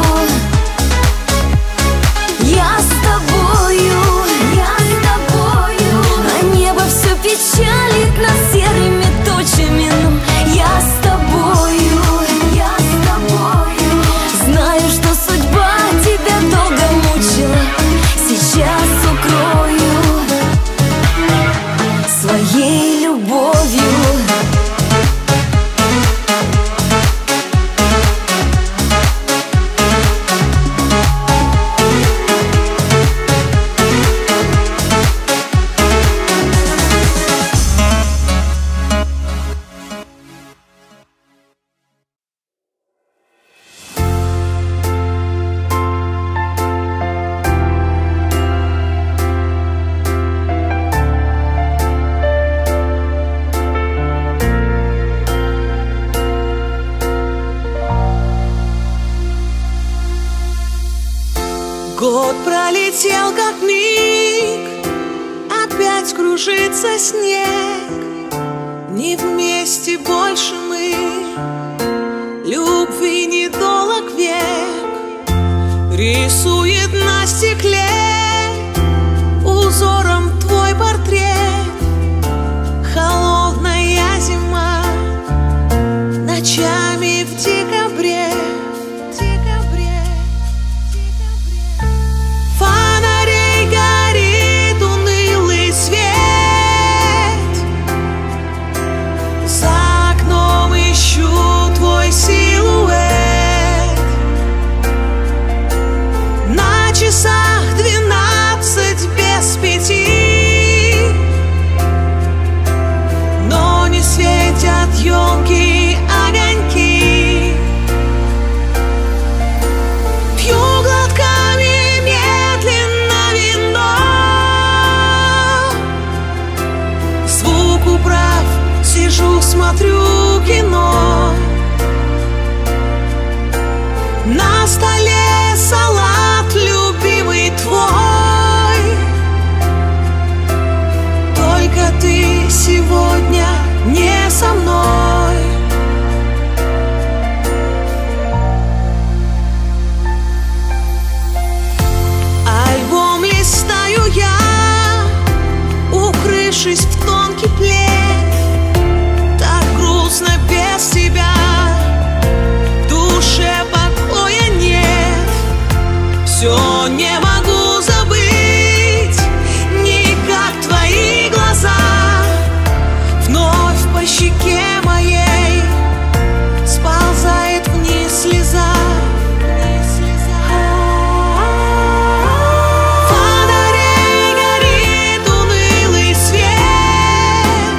Я с тобою, я с тобою, а небо все печалит нас серыми тучами. Я с тобою, я с тобою, знаю, что судьба тебя долго мучила. Сейчас укрою своей любовью. Год пролетел как миг, опять кружится снег. Не вместе больше мы, любви недолог век. Рисует на стекле узором твой портрет. Холодная зима ночами в декабре. Ёлки, огоньки, пью глотками медленно вино. Звук убрав, сижу, смотрю кино. На столе салат любимый твой. Только ты сегодня не со мной. Альбом листаю я, укрывшись в тонкий плед. Так грустно без тебя, в душе покоя нет. Все не могу забыть, никак твои глаза. Вновь по щеке моей сползает вниз слеза. Фонарей горит унылый свет.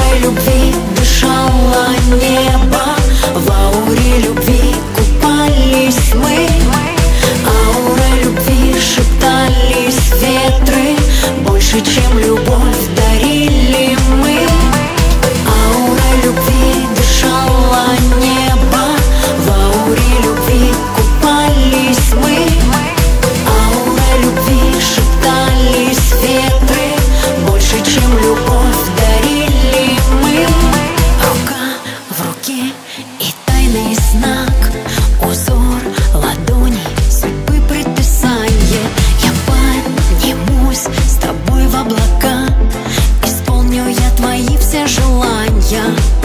Аурой любви дышало небо, в ауре любви купались мы. Аурой любви шептались ветры, больше, чем любовь дарили мы. Аурой любви дышало небо, в ауре любви купались мы. Аурой любви шептались ветры, больше, чем любовь дарили мы. Рука в руке и тайный знак, узор ладони, судьбы предписание. Я поднимусь с тобой в облака, исполню я твои все желания.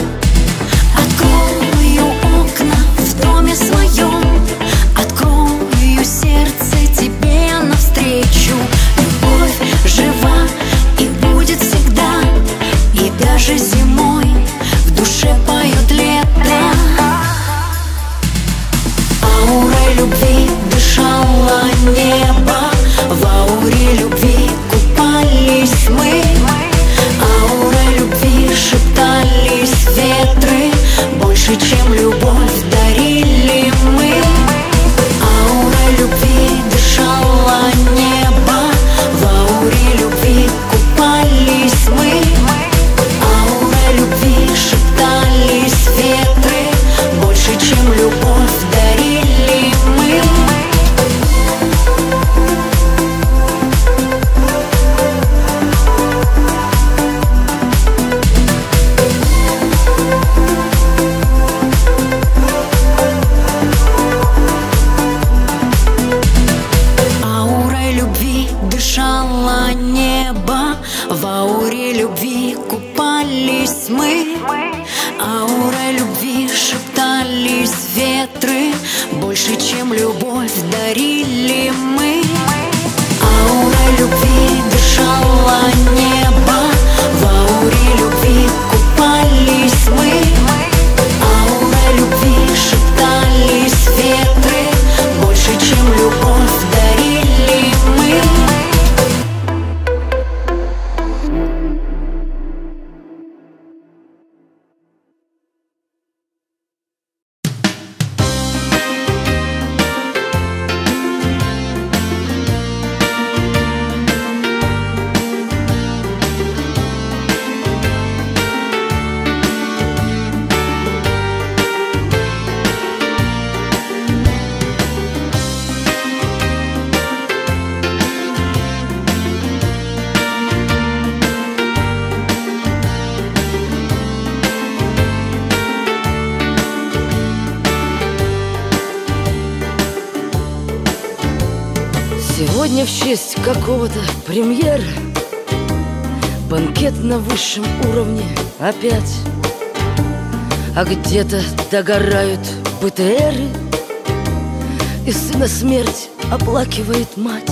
Открою окна в доме своем, открою сердце тебе я навстречу. Любовь жива и будет всегда, и даже зимой в душе поет лето. Аурой любви дышало небо, в ауре любви купались мы. Аурой любви шептались ветры, больше, чем любовь дарили мы. Аурой любви дышало небо, в ауре любви купались мы. Аурой любви шептались ветры, больше, чем любовь дарили мы. Аурой любви дышало небо, в ауре любви купались мы. Аурой любви шептались ветры, больше, чем любовь дарили мы. Аурой любви дышало небо, в ауре любви купались мы. Аурой любви шептались ветры, больше, чем любовь дарили мы. Сегодня в честь какого-то премьера, банкет на высшем уровне опять. А где-то догорают бэ тэ эры, и сына смерть оплакивает мать.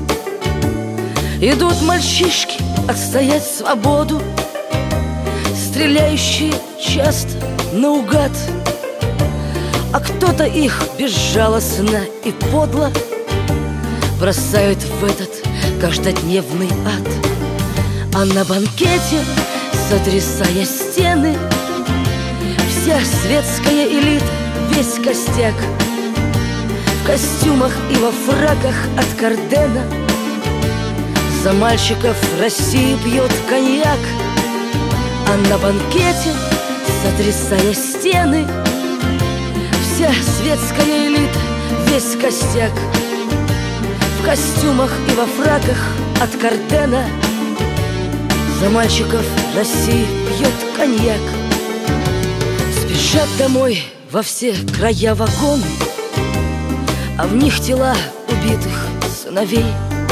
Идут мальчишки отстоять свободу, стреляющие часто наугад. А кто-то их безжалостно и подло бросают в этот каждодневный ад. А на банкете, сотрясая стены, вся светская элита, весь костяк в костюмах и во фраках от Кардена за мальчиков России пьет коньяк. А на банкете, сотрясая стены, вся светская элита, весь костяк в костюмах и во фраках от Кардена за мальчиков России пьет коньяк. Спешат домой во все края вагоны, а в них тела убитых сыновей.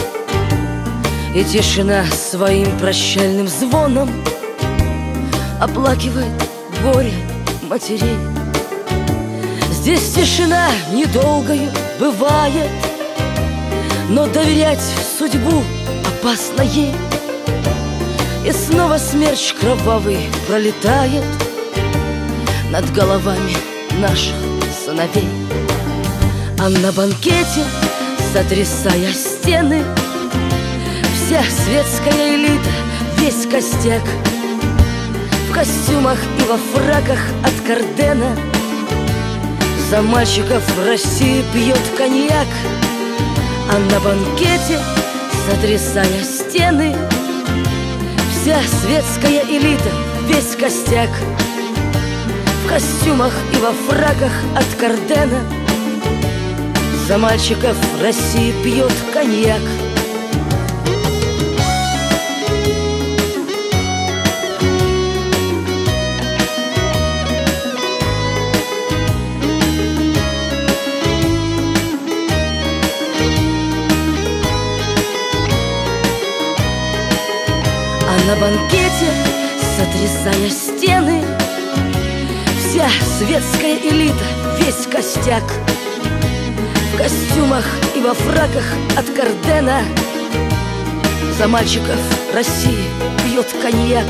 И тишина своим прощальным звоном оплакивает горе матерей. Здесь тишина недолгою бывает, но доверять в судьбу опасно ей. И снова смерч кровавый пролетает над головами наших сыновей. А на банкете, сотрясая стены, вся светская элита, весь костяк в костюмах и во фраках от Кардена за мальчиков в России пьет коньяк, а на банкете, сотрясая стены, вся светская элита, весь костяк в костюмах и во фраках от Кардена за мальчиков в России пьет коньяк. На банкете, сотрясая стены, вся светская элита, весь костяк в костюмах и во фраках от Кардена за мальчиков России пьет коньяк.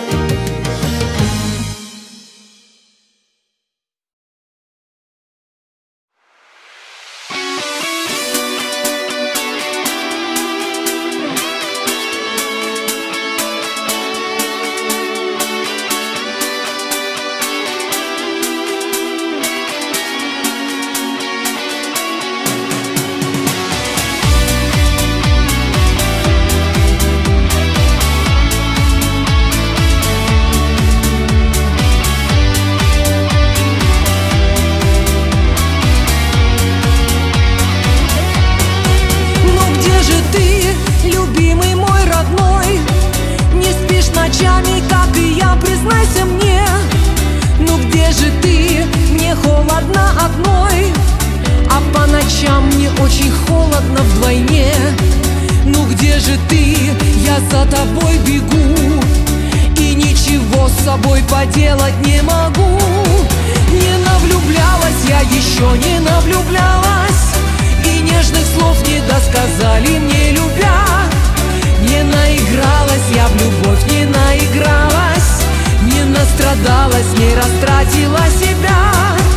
За тобой бегу и ничего с собой поделать не могу. Не навлюблялась я, еще не навлюблялась, и нежных слов не досказали мне, любя. Не наигралась я в любовь, не наигралась, не настрадалась, не растратила себя.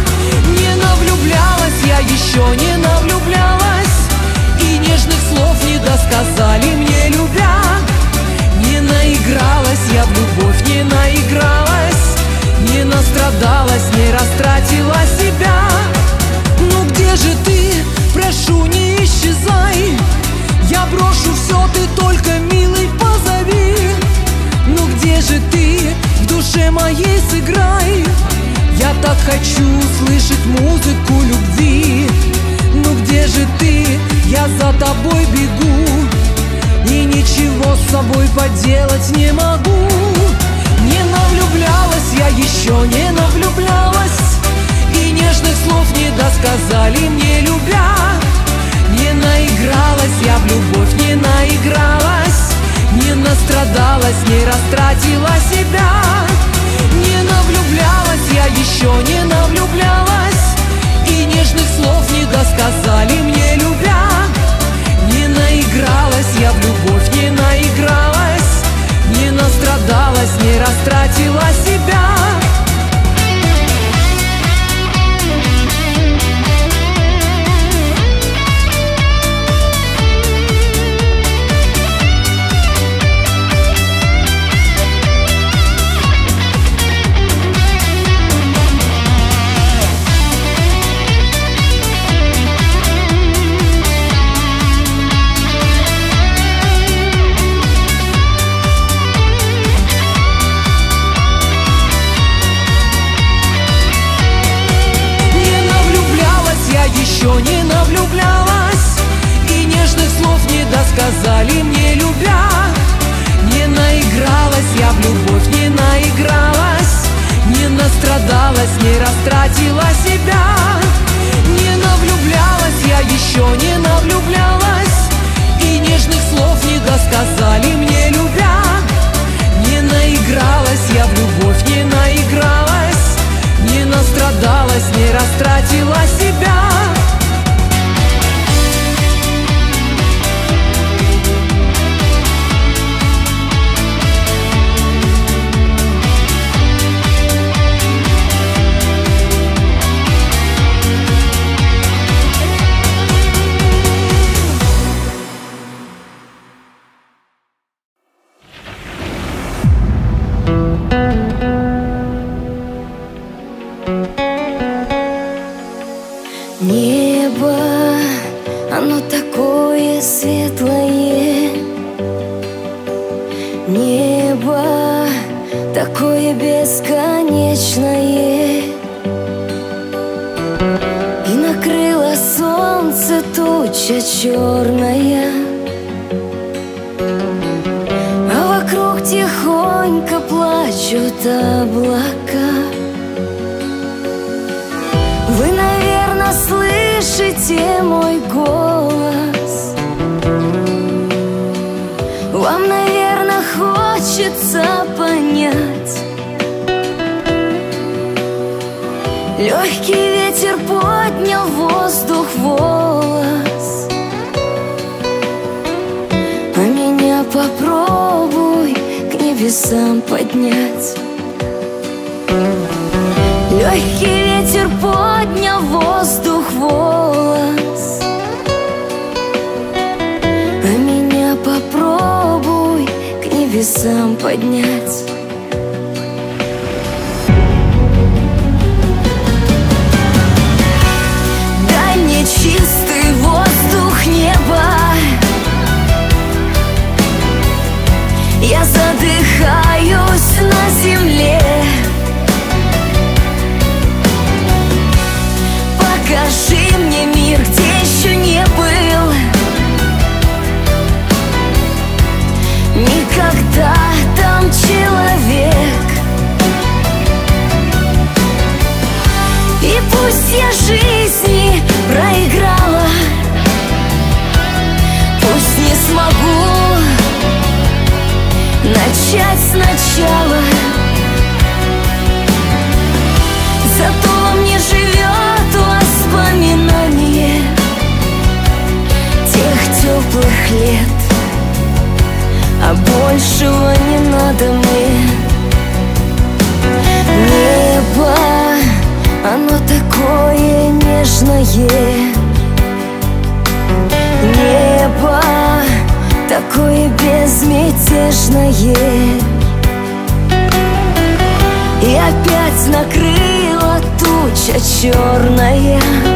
Не навлюблялась я, еще не навлюблялась, и нежных слов не досказали мне, любя. Не наигралась я в любовь, не наигралась, не настрадалась, не растратила себя. Ну где же ты? Прошу, не исчезай. Я брошу все, ты только, милый, позови. Ну где же ты? В душе моей сыграй. Я так хочу слышать музыку любви. Ну где же ты? Я за тобой бегу и ничего с собой поделать не могу. Не навлюблялась я, еще не навлюблялась, и нежных слов не досказали мне, любя. Не наигралась я в любовь, не наигралась, не настрадалась, не растратила себя. Не навлюблялась я, еще не навлюблялась, и нежных слов не досказали мне, любя. Не наигралась я в любовь, не наигралась, не настрадалась. бесконечное, и накрыло солнце туча черная, а вокруг тихонько плачут облака. Вы, наверное, слышите мой голос. Вам, наверное, хочется понять. Легкий ветер поднял в воздух волос, а меня попробуй к небесам поднять. Легкий ветер поднял в воздух волос, а меня попробуй к небесам поднять. Дай мне чистый воздух неба, я задыхаюсь на земле. Покажи мне мир, где еще не был никогда там человек. И пусть я жизни проиграла, пусть не смогу начать сначала, зато во мне живет воспоминание тех теплых лет, а большего не надо мне. Небо, оно такое нежное, небо такое безмятежное, и опять накрыла туча черная,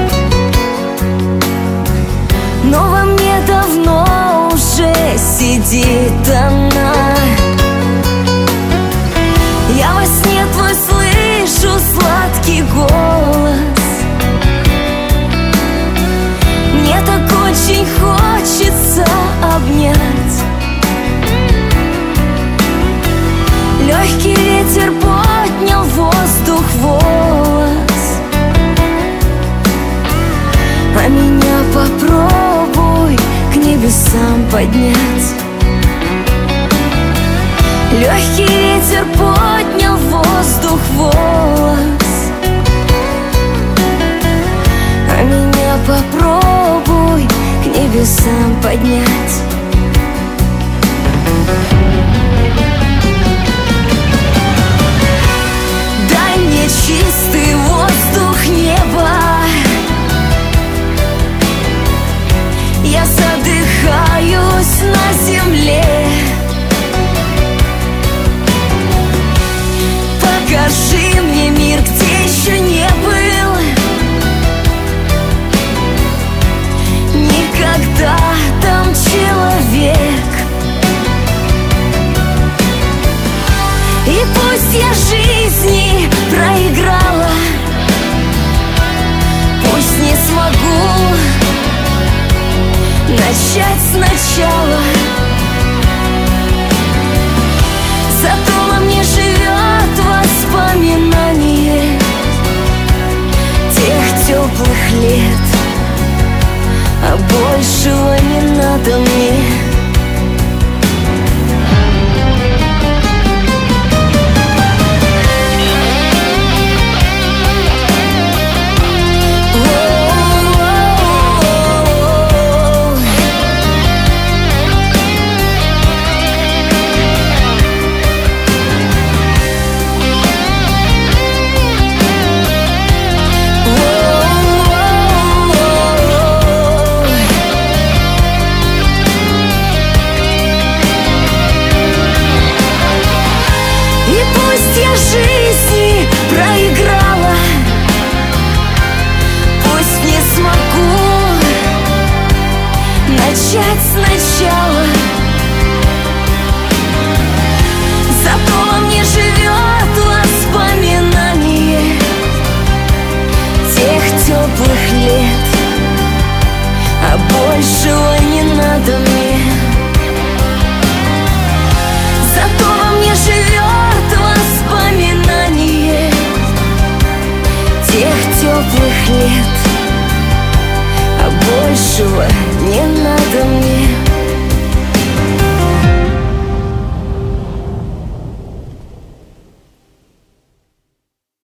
но во мне давно уже сидит она. Я во сне твой слышу сладкий голос, мне так очень хочется обнять. Легкий ветер поднял в воздух волос, а меня попробуй к небесам поднять. Легкий ветер поднял в воздух волос, а меня попробуй к небесам поднять.